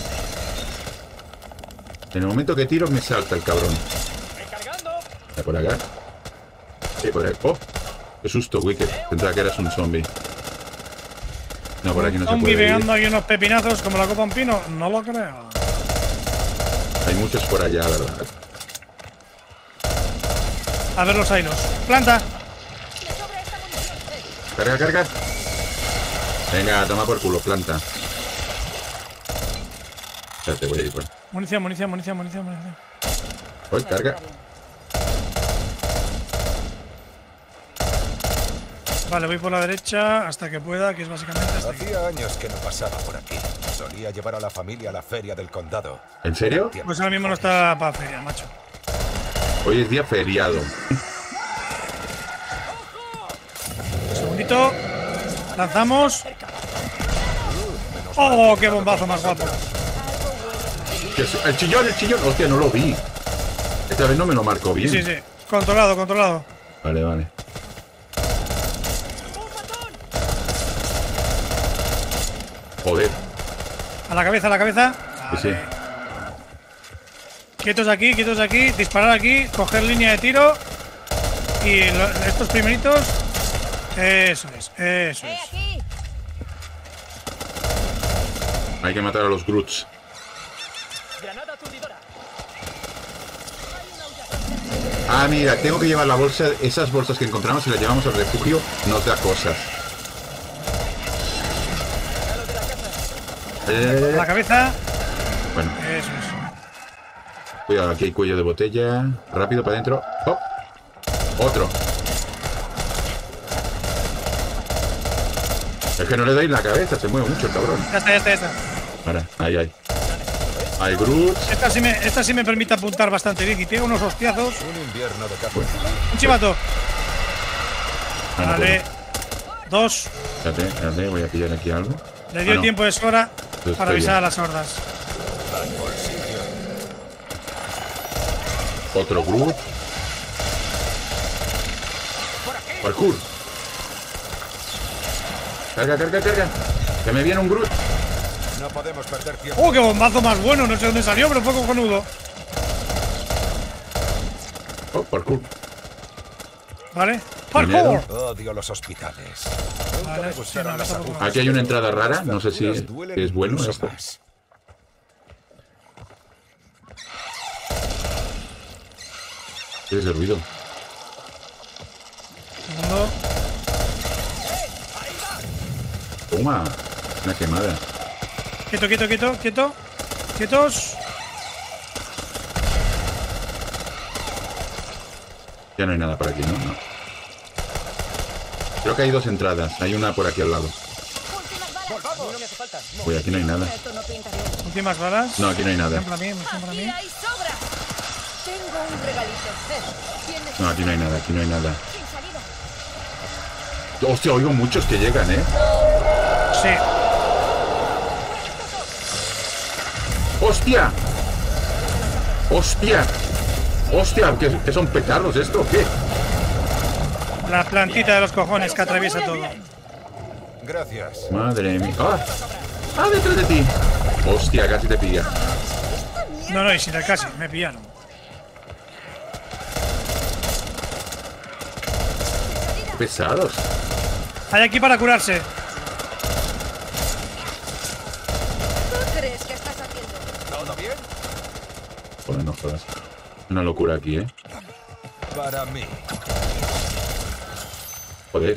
En el momento que tiro me salta el cabrón. ¿Está por acá? Sí, por ahí. ¡Oh! ¡Qué susto, Wicked! Pensaba que eras un zombie. No, por aquí no se Zombie puede pegando ir. aquí unos pepinazos como la copa un pino. No lo creo. Hay muchos por allá, ¿verdad? A ver los hilos. Planta. Carga, carga. Venga, toma por culo, planta. Espérate, voy a ir por. Munición, munición, munición, munición, munición. Voy, carga. Vale, voy por la derecha hasta que pueda, que es básicamente hasta aquí. Hacía años que no pasaba por aquí. Solía llevar a la familia a la feria del condado. ¿En serio? Pues ahora mismo no está para feria, macho. Hoy es día feriado. Un segundito. Lanzamos. ¡Oh, qué bombazo más guapo! El chillón, el chillón. Hostia, no lo vi. Esta vez no me lo marco bien. Sí, sí, sí. Controlado, controlado. Vale, vale. Joder. A la cabeza, a la cabeza. Sí, sí. Quietos aquí, quietos aquí. Disparar aquí. Coger línea de tiro. Y lo- estos primeritos. Eso es, eso es. Hay que matar a los Groots. Ah, mira, tengo que llevar la bolsa. Esas bolsas que encontramos, si las llevamos al refugio, nos da cosas. A Eh, la cabeza. bueno, Eso es. cuidado, aquí hay cuello de botella. Rápido para adentro. ¡Oh! Otro. Es que no le doy en la cabeza, se mueve mucho el cabrón. Ya está, ya está, ya está. Ahora, ahí, ahí. Hay Groots. Esta sí me, esta sí me permite apuntar bastante bien y tiene unos hostiazos. Un invierno de caza. Un chivato. Ah, no Vale. puedo. Dos. Espérate, espérate, voy a pillar aquí algo. Le dio Ah, no. tiempo de sobra Estoy para avisar bien. a las hordas. Otro Groot. Parkour. Carga, carga, carga. Que me viene un Groot. No podemos perder tiempo. ¡Oh, qué bombazo más bueno! No sé dónde salió, pero fue cojonudo. Oh, parkour. ¿Vale? Dinero. ¡Parkour! Odio los hospitales. Nunca Vale, me sí, gustaron no, las tampoco. agujas. Aquí hay una entrada rara. No sé si Las es, fracturas es bueno duelen esto. incluso más. ¿Qué es ese ruido? Segundo. Toma. Una quemada. Quieto, quieto, quieto, quieto. Quietos. Ya no hay nada por aquí, ¿no? No. Creo que hay dos entradas. Hay una por aquí al lado. Uy, aquí no hay nada. Últimas balas. No, aquí no hay nada. Munición para mí, munición para mí. Aquí hay sobra. Tengo un regalito. Eh, ¿tienes No, aquí no hay nada. Aquí no hay nada. sin salida? Hostia, oigo muchos que llegan, ¿eh? Sí. ¡Hostia! ¡Hostia! ¡Hostia! ¿Qué, qué son petardos esto o qué? La plantita de los cojones que atraviesa todo. Gracias. Madre mía. ¡Ah! ¡Ah, detrás de ti! ¡Hostia! Casi te pilla. No, no, y sin el casi, me pillaron. ¡Qué pesados! Hay aquí para curarse. ¿Qué crees que estás haciendo? ¿Todo bien? Joder, no jodas. Una locura aquí, ¿eh? Para mí. Joder.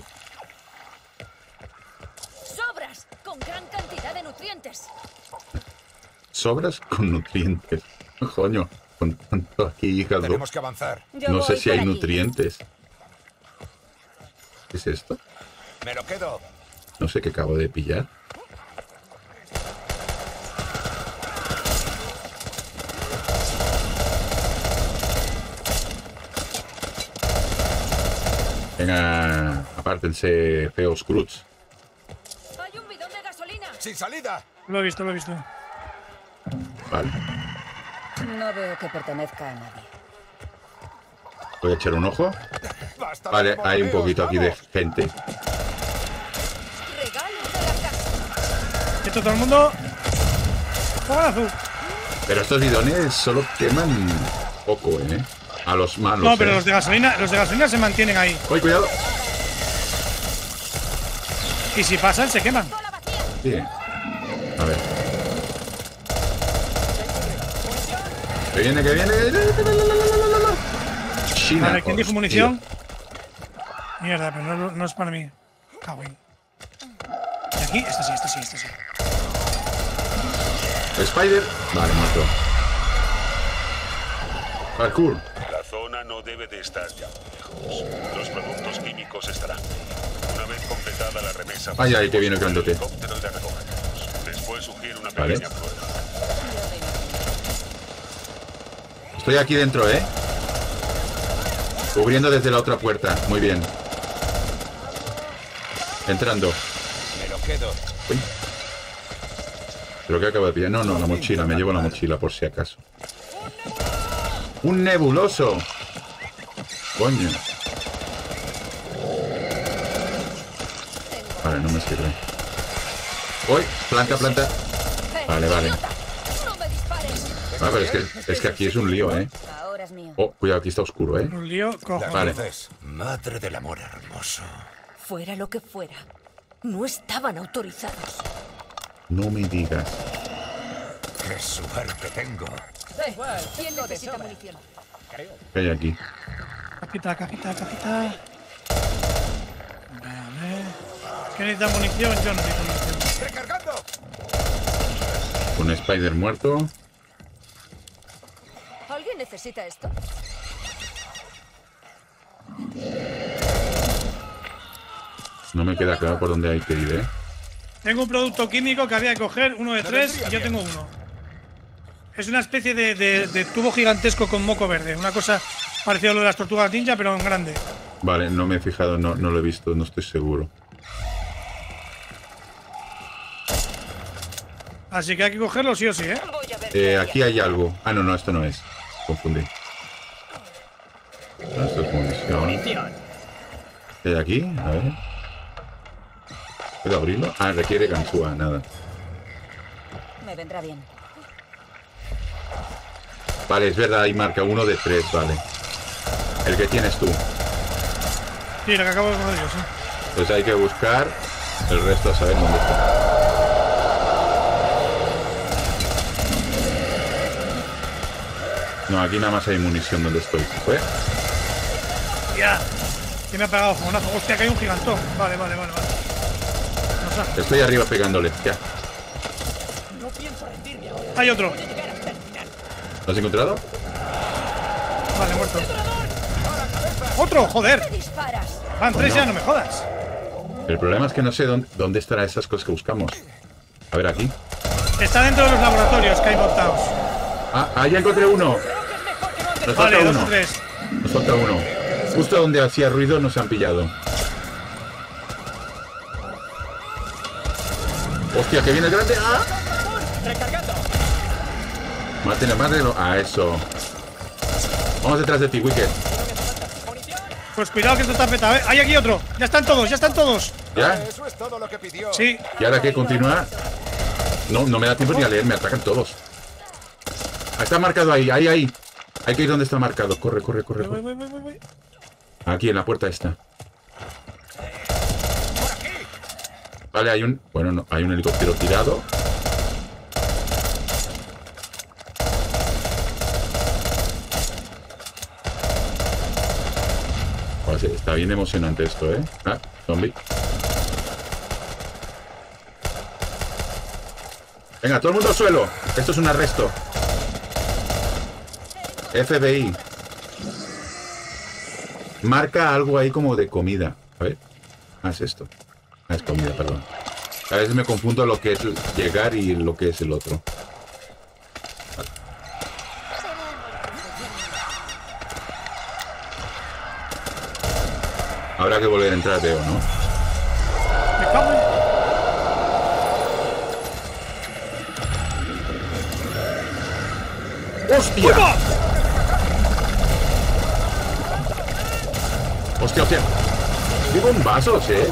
Sobras con gran cantidad de nutrientes. Sobras con nutrientes. Coño. Con tanto aquí, hija. Tenemos que avanzar. Yo No sé voy si por hay aquí. nutrientes. ¿Qué es esto? Me lo quedo. No sé qué acabo de pillar. Venga, apártense, feos Cruz. Hay un bidón de gasolina. ¡Sin salida! Lo he visto, lo he visto. Vale. No veo que pertenezca a nadie. Voy a echar un ojo. Vale, hay un poquito aquí de gente. Quieto todo el mundo. Fogonazo. Pero estos bidones solo queman poco, ¿eh? A los malos. No, pero ¿eh? los de gasolina, los de gasolina se mantienen ahí. ¡Uy, cuidado! Y si pasan, se queman. Sí. A ver. Que viene, que viene. China. Vale, ¿quién dijo munición? Mierda, pero no, no es para mí. Cago en. ¿Y aquí? Este sí, este sí, este sí. Spider. Vale, muerto. Parkour. La zona no debe de estar ya lejos. Los productos químicos estarán. Una vez completada la remesa, Ay, ay, que viene el grandote. helicóptero de recogerlos. Después sugiere una Vale. pequeña prueba. Estoy aquí dentro, ¿eh? Cubriendo desde la otra puerta. Muy bien. Entrando. Me lo quedo. Uy. ¿Pero qué acabo de pillar? No, no, la mochila. Me llevo la mochila por si acaso. ¡Un nebuloso! Coño. Vale, no me sirve. ¡Uy! Planta, planta. Vale, vale. Ah, pero es que, es que aquí es un lío, ¿eh? Ahora es mío. Oh, cuidado, aquí está oscuro, ¿eh? Un lío, cojo. Vale. Madre del amor hermoso. Fuera lo que fuera, no estaban autorizados. No me digas. Qué suerte tengo. ¿Quién necesita munición? ¿Qué hay aquí? Cajita, cajita, cajita. Vale. ¿Quién necesita munición? Yo no necesito munición. ¡Recargando! Un Spider muerto. ¿Alguien necesita esto? No me queda claro por dónde hay que ir, ¿eh? Tengo un producto químico que había que coger, uno de tres, y yo tengo uno. Es una especie de, de, de tubo gigantesco con moco verde. Una cosa parecida a lo de las tortugas ninja, pero en grande. Vale, no me he fijado, no, no lo he visto, no estoy seguro. Así que hay que cogerlo sí o sí, ¿eh? Eh, aquí hay algo. Ah, no, no, esto no es. Confundí. No, esto es munición. ¿Qué hay aquí? A ver. ¿Puedo abrirlo? Ah, requiere ganzúa, nada. Me vendrá bien. Vale, es verdad, hay marca uno de tres, vale. El que tienes tú. Sí, lo que acabo de coger yo, sí. Pues hay que buscar el resto a saber dónde está. No, aquí nada más hay munición donde estoy. ¿Fue? Ya. ¿Quién me ha pegado fogonazo? Hostia, que hay un gigantón. Vale, vale, vale, vale. No sé. Estoy arriba pegándole, ya. No pienso rendirme ahora. Hay otro. ¿Lo has encontrado? Vale, muerto. ¡Otro! ¡Joder! ¿Qué disparas? Van tres Bueno. ya, no me jodas. El problema es que no sé dónde, dónde estarán esas cosas que buscamos. A ver, aquí. Está dentro de los laboratorios que hay montados. Ah, ahí ya encontré uno. Nos falta Vale, dos uno. o tres. Nos falta uno. Justo donde hacía ruido nos han pillado. Hostia, que viene el grande. ¡Ah! Recargando. Mátelo, mátelo. Ah, eso. Vamos detrás de ti, Wicked. Pues cuidado que esto está petado, ¿eh? Hay aquí otro. Ya están todos, ya están todos. ¿Ya? Eso es todo lo que pidió. Sí. ¿Y ahora qué? ¿Continúa? No, no me da tiempo ni a leer, me atacan todos. Ah, está marcado ahí, ahí, ahí. Hay que ir donde está marcado. Corre, corre, corre. Voy, corre. voy, voy, voy, voy. Aquí, en la puerta está. Vale, hay un... Bueno, no, hay un helicóptero tirado. Joder, sí, está bien emocionante esto, ¿eh? Ah, zombie. Venga, todo el mundo al suelo. Esto es un arresto. F B I. Marca algo ahí como de comida. A ver. Ah, es esto. Ah, es comida, perdón. A veces me confundo lo que es llegar y lo que es el otro. Vale. Habrá que volver a entrar, veo, ¿no? Me cago en... ¡Hostia! ¡Hostia, hostia! ¡Qué bombazos, eh!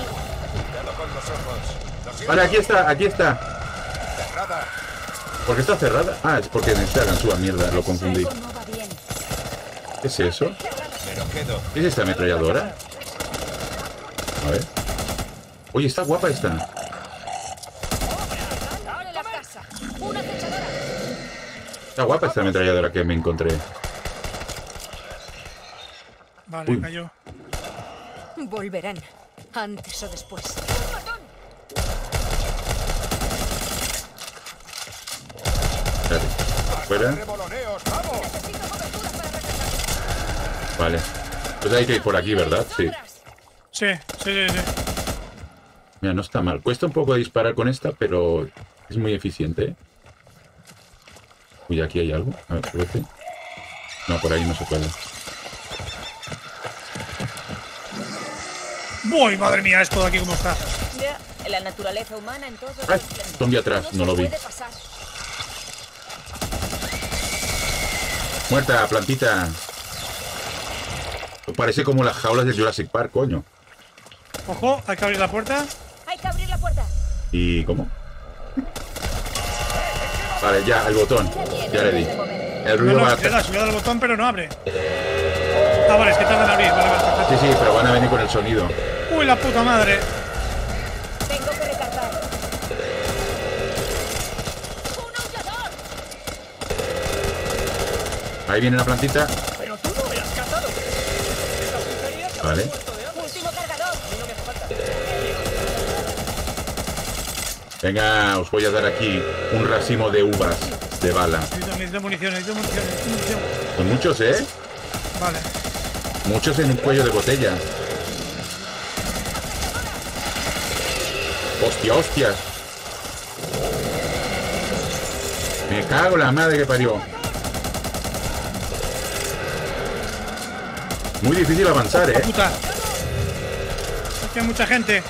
Vale, aquí está, aquí está. ¿Por qué está cerrada? Ah, es porque necesita ganzúa, mierda, lo confundí. ¿Qué es eso? ¿Qué es esta ametralladora? A ver. Oye, está guapa esta. Está guapa esta ametralladora que me encontré. Vale, Uy. cayó. Volverán, antes o después. Espérate. Fuera. Vale. Pues hay que ir por aquí, ¿verdad? Sí. Sí, sí, sí, sí. Mira, no está mal. Cuesta un poco disparar con esta, pero es muy eficiente, ¿eh? Uy, aquí hay algo. A ver, súbete. No, por ahí no se puede. ¡Uy, madre mía! Esto de aquí cómo está. Ya, la naturaleza humana en todo. ¡Ay! Zombie atrás, no lo vi. Muerta, plantita. Parece como las jaulas de Jurassic Park, coño. Ojo, hay que abrir la puerta. Hay que abrir la puerta. ¿Y cómo? Vale, ya, el botón. Ya le di. El ruido No, va no, a... le das, le das al botón, pero no abre. Ah, vale, es que tardan en abrir. Vale, vale, perfecto. Sí, sí, pero van a venir con el sonido. ¡Uy, la puta madre! Tengo que recargar. Ahí viene la plantita. Pero tú no me has cazado. Vale. Último cargador. Venga, os voy a dar aquí un racimo de uvas de bala. Necesito, necesito munición, necesito munición, necesito munición. Son muchos, ¿eh? Vale. Muchos en un cuello de botella. Hostia, hostia. Me cago en la madre que parió. Muy difícil avanzar, ¿eh? Puta. Aquí hay mucha gente.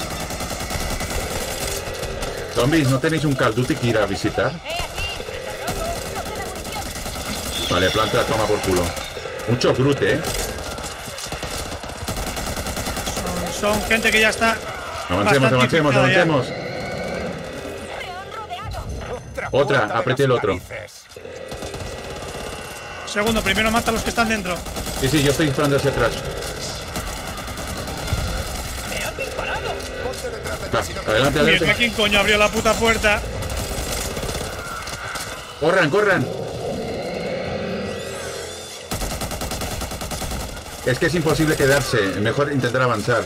Zombies, ¿no tenéis un Call of Duty que ir a visitar? Vale, planta, toma por culo. Mucho grute, ¿eh? Son, son gente que ya está. Avancemos, bastante avancemos, infectada ya. avancemos. Otra, apriete el otro. Segundo, primero mata a los que están dentro. Sí, sí, yo estoy disparando hacia atrás. Va, adelante, Mierda, adelante. ¿quién coño abrió la puta puerta? Corran, corran. Es que es imposible quedarse. Mejor intentar avanzar.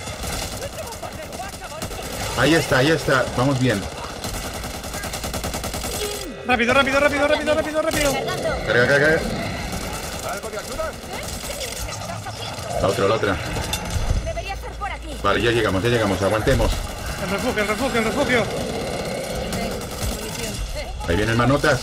Ahí está, ahí está. Vamos bien. Rápido, rápido, rápido, rápido, rápido, rápido. Carga, carga. La otra, la otra. Debería estar por aquí. Vale, ya llegamos, ya llegamos. Aguantemos. El refugio, el refugio, el refugio. Ahí vienen manotas.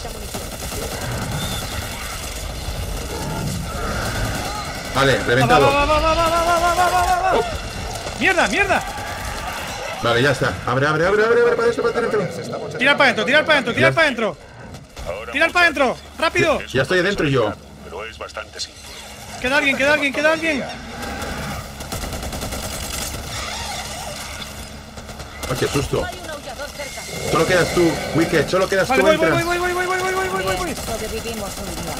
Vale, Va, reventado. va, va, va, va, va, va, va, va, va, va. Oh. ¡Mierda, mierda! Vale, ya está. Abre, abre, abre, abre, abre, para esto, para adentro. Tirar para adentro, tirar para adentro, tirar para adentro. Tirar para adentro, rápido. Ya estoy adentro yo. Pero es bastante simple. Queda alguien, queda alguien, queda alguien. Oh, qué susto. Solo quedas tú, Wicked, solo quedas Vale, tú. voy, voy, Entra. voy, voy, voy, voy, voy, voy, voy, voy, voy. Sobrevivimos un día.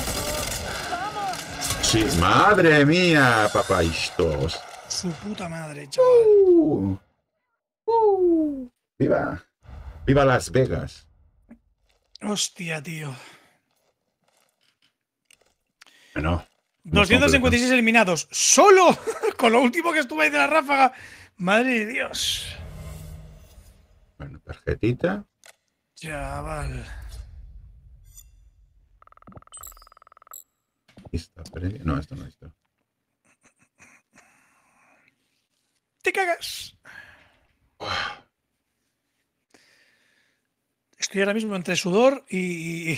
Sí, madre mía, papaistos. Su puta madre, chaval. Uh, uh, viva. Viva Las Vegas. Hostia, tío. Bueno. doscientos cincuenta y seis eliminados. ¡Solo! Con lo último que estuve ahí de la ráfaga. Madre de Dios. Bueno, tarjetita. Chaval. Esta previa. No, esto no, esto. ¡Te cagas! Estoy ahora mismo entre sudor y...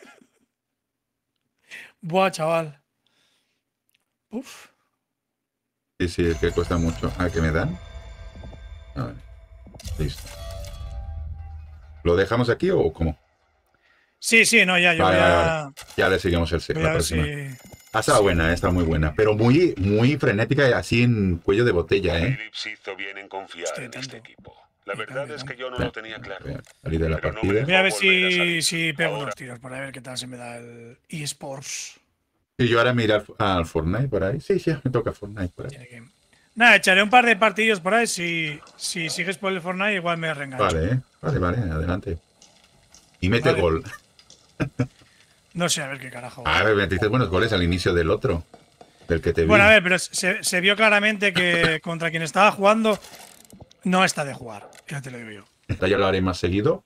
Buah, chaval. Uf. Sí, sí, es que cuesta mucho. Ah, ¿qué me dan? A ver. Listo. ¿Lo dejamos aquí o cómo? Sí, sí, no, ya, yo Vale, voy vale, a... vale. Ya le seguimos el voy la a ver próxima. si... Ha estado buena, eh, está muy buena. Pero muy, muy frenética y así en cuello de botella, ¿eh? Philips hizo bien en confiar Hostia, en tanto. este equipo. La verdad es que yo no Ya. lo tenía claro. Salir de la Pero no partida. me Voy a ver dejó volver a si, salir. si pego Ahora- unos tiros para ver qué tal se me da el eSports. Y yo ahora me iré al, al Fortnite por ahí. Sí, sí, me toca Fortnite por ahí. Tiene que... Nada, echaré un par de partidillos por ahí. Si, si sigues por el Fortnite, igual me reengancho. Vale, ¿eh? Vale, vale, adelante. Y mete Vale. gol. No sé, a ver qué carajo. A ver, metiste buenos goles al inicio del otro. Del que te vi. Bueno, a ver, pero se, se vio claramente que contra quien estaba jugando no está de jugar. Ya te lo digo yo. Esta ya lo haré más seguido.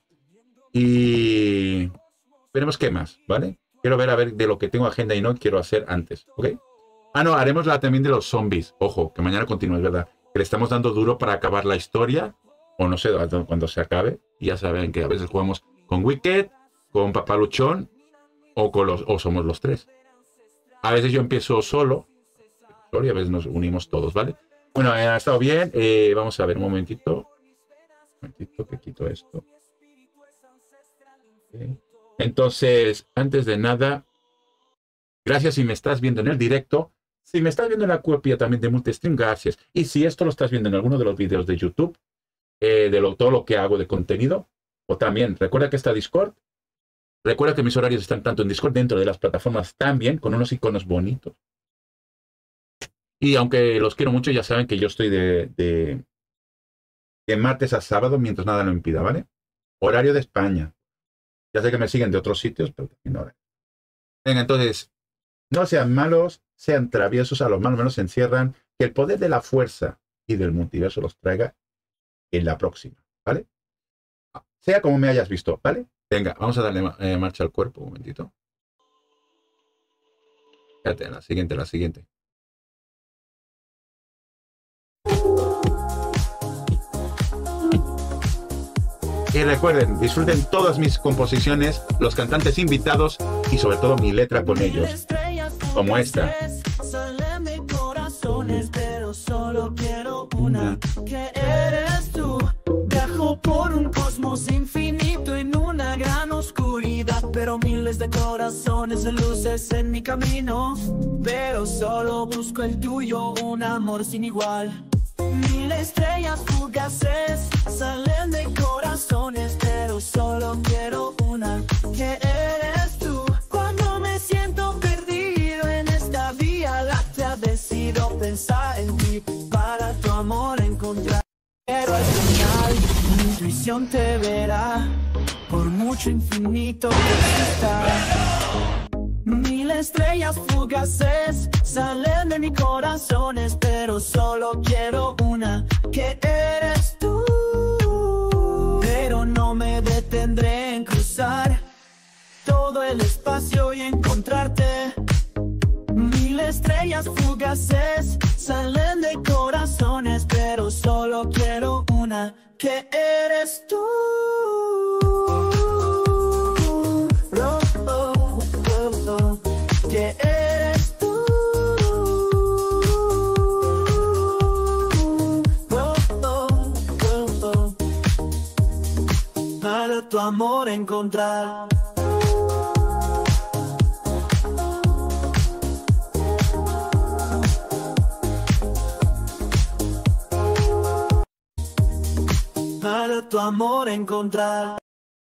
Y veremos qué más, ¿vale? Quiero ver a ver de lo que tengo agenda y no quiero hacer antes, ¿ok? Ah, no, haremos la también de los zombies. Ojo, que mañana continúa, es verdad. Que le estamos dando duro para acabar la historia. O no sé, cuando se acabe. Y ya saben que a veces jugamos con Wicked, con Papaluchón o, con los, o somos los tres. A veces yo empiezo solo. Y a veces nos unimos todos, ¿vale? Bueno, eh, ha estado bien. Eh, vamos a ver un momentito. Un momentito que quito esto. Okay. Entonces, antes de nada, gracias si me estás viendo en el directo. Si me estás viendo en la copia también de Multistream, gracias. Y si esto lo estás viendo en alguno de los vídeos de YouTube, eh, de lo, todo lo que hago de contenido, o también, recuerda que está Discord. Recuerda que mis horarios están tanto en Discord dentro de las plataformas también, con unos iconos bonitos. Y aunque los quiero mucho, ya saben que yo estoy de, de, de martes a sábado mientras nada lo impida, ¿vale? Horario de España. Ya sé que me siguen de otros sitios, pero también ahora. Venga, entonces, no sean malos, sean traviesos, a los malos menos se encierran, que el poder de la fuerza y del multiverso los traiga en la próxima, ¿vale? Sea como me hayas visto, ¿vale? Venga, vamos a darle eh, marcha al cuerpo, un momentito. Fíjate, la siguiente, la siguiente. Y recuerden, disfruten todas mis composiciones, los cantantes invitados y sobre todo mi letra con ellos, como esta. Pero solo quiero una, que eres tú. Viajo por un cosmos infinito en una gran oscuridad, pero miles de corazones de luces en mi camino. Pero solo busco el tuyo, un amor sin igual. Mil estrellas fugaces salen de corazones, pero solo quiero una, que eres tú. Cuando me siento perdido en esta vía láctea, decido pensar en ti para tu amor encontrar. Pero al final mi intuición te verá, por mucho infinito que exista. Mil estrellas fugaces salen de mis corazones, pero solo quiero una, que eres tú. Pero no me detendré en cruzar todo el espacio y encontrarte. Mil estrellas fugaces salen de corazones, pero solo quiero una, que eres tú. Oh, oh, oh, oh, que eres tú. Oh, oh, oh, oh. Para tu amor encontrar. Para tu amor encontrar.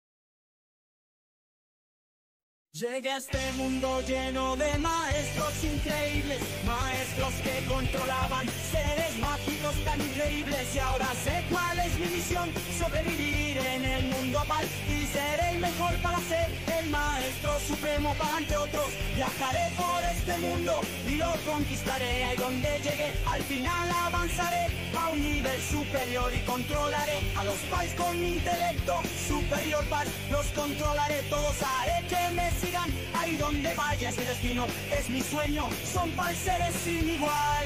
Llegué a este mundo lleno de maestros increíbles, maestros que controlaban seres mágicos tan increíbles. Y ahora sé cuál es mi misión, sobrevivir en el mundo mal. Y seré el mejor para ser el maestro supremo para ante otros. Viajaré por este mundo y lo conquistaré. Ahí donde llegue, al final avanzaré a un nivel superior y controlaré a los pais con mi intelecto superior. Pais, los controlaré todos, haré que me sigan ahí donde vaya. Ese destino es mi sueño, son pals, seres sin igual.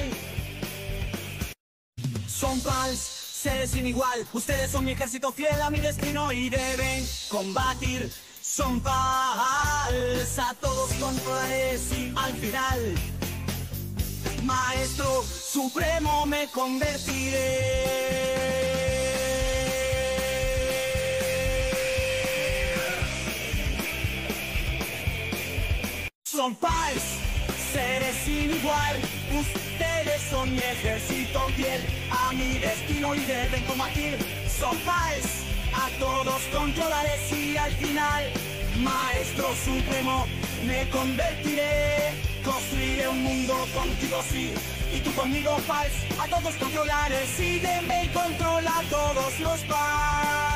Son pals, seres sin igual. Ustedes son mi ejército fiel a mi destino y deben combatir. Son pals, a todos controlaré sin al final. Maestro supremo me convertiré. son pals, seres sin igual. Ustedes son mi ejército fiel a mi destino y deben combatir. Son pals, a todos controlaré si al final, maestro supremo, me convertiré. Construiré un mundo contigo, sí, y tú conmigo, pals. A todos controlaré, sígueme y controla a todos los pals.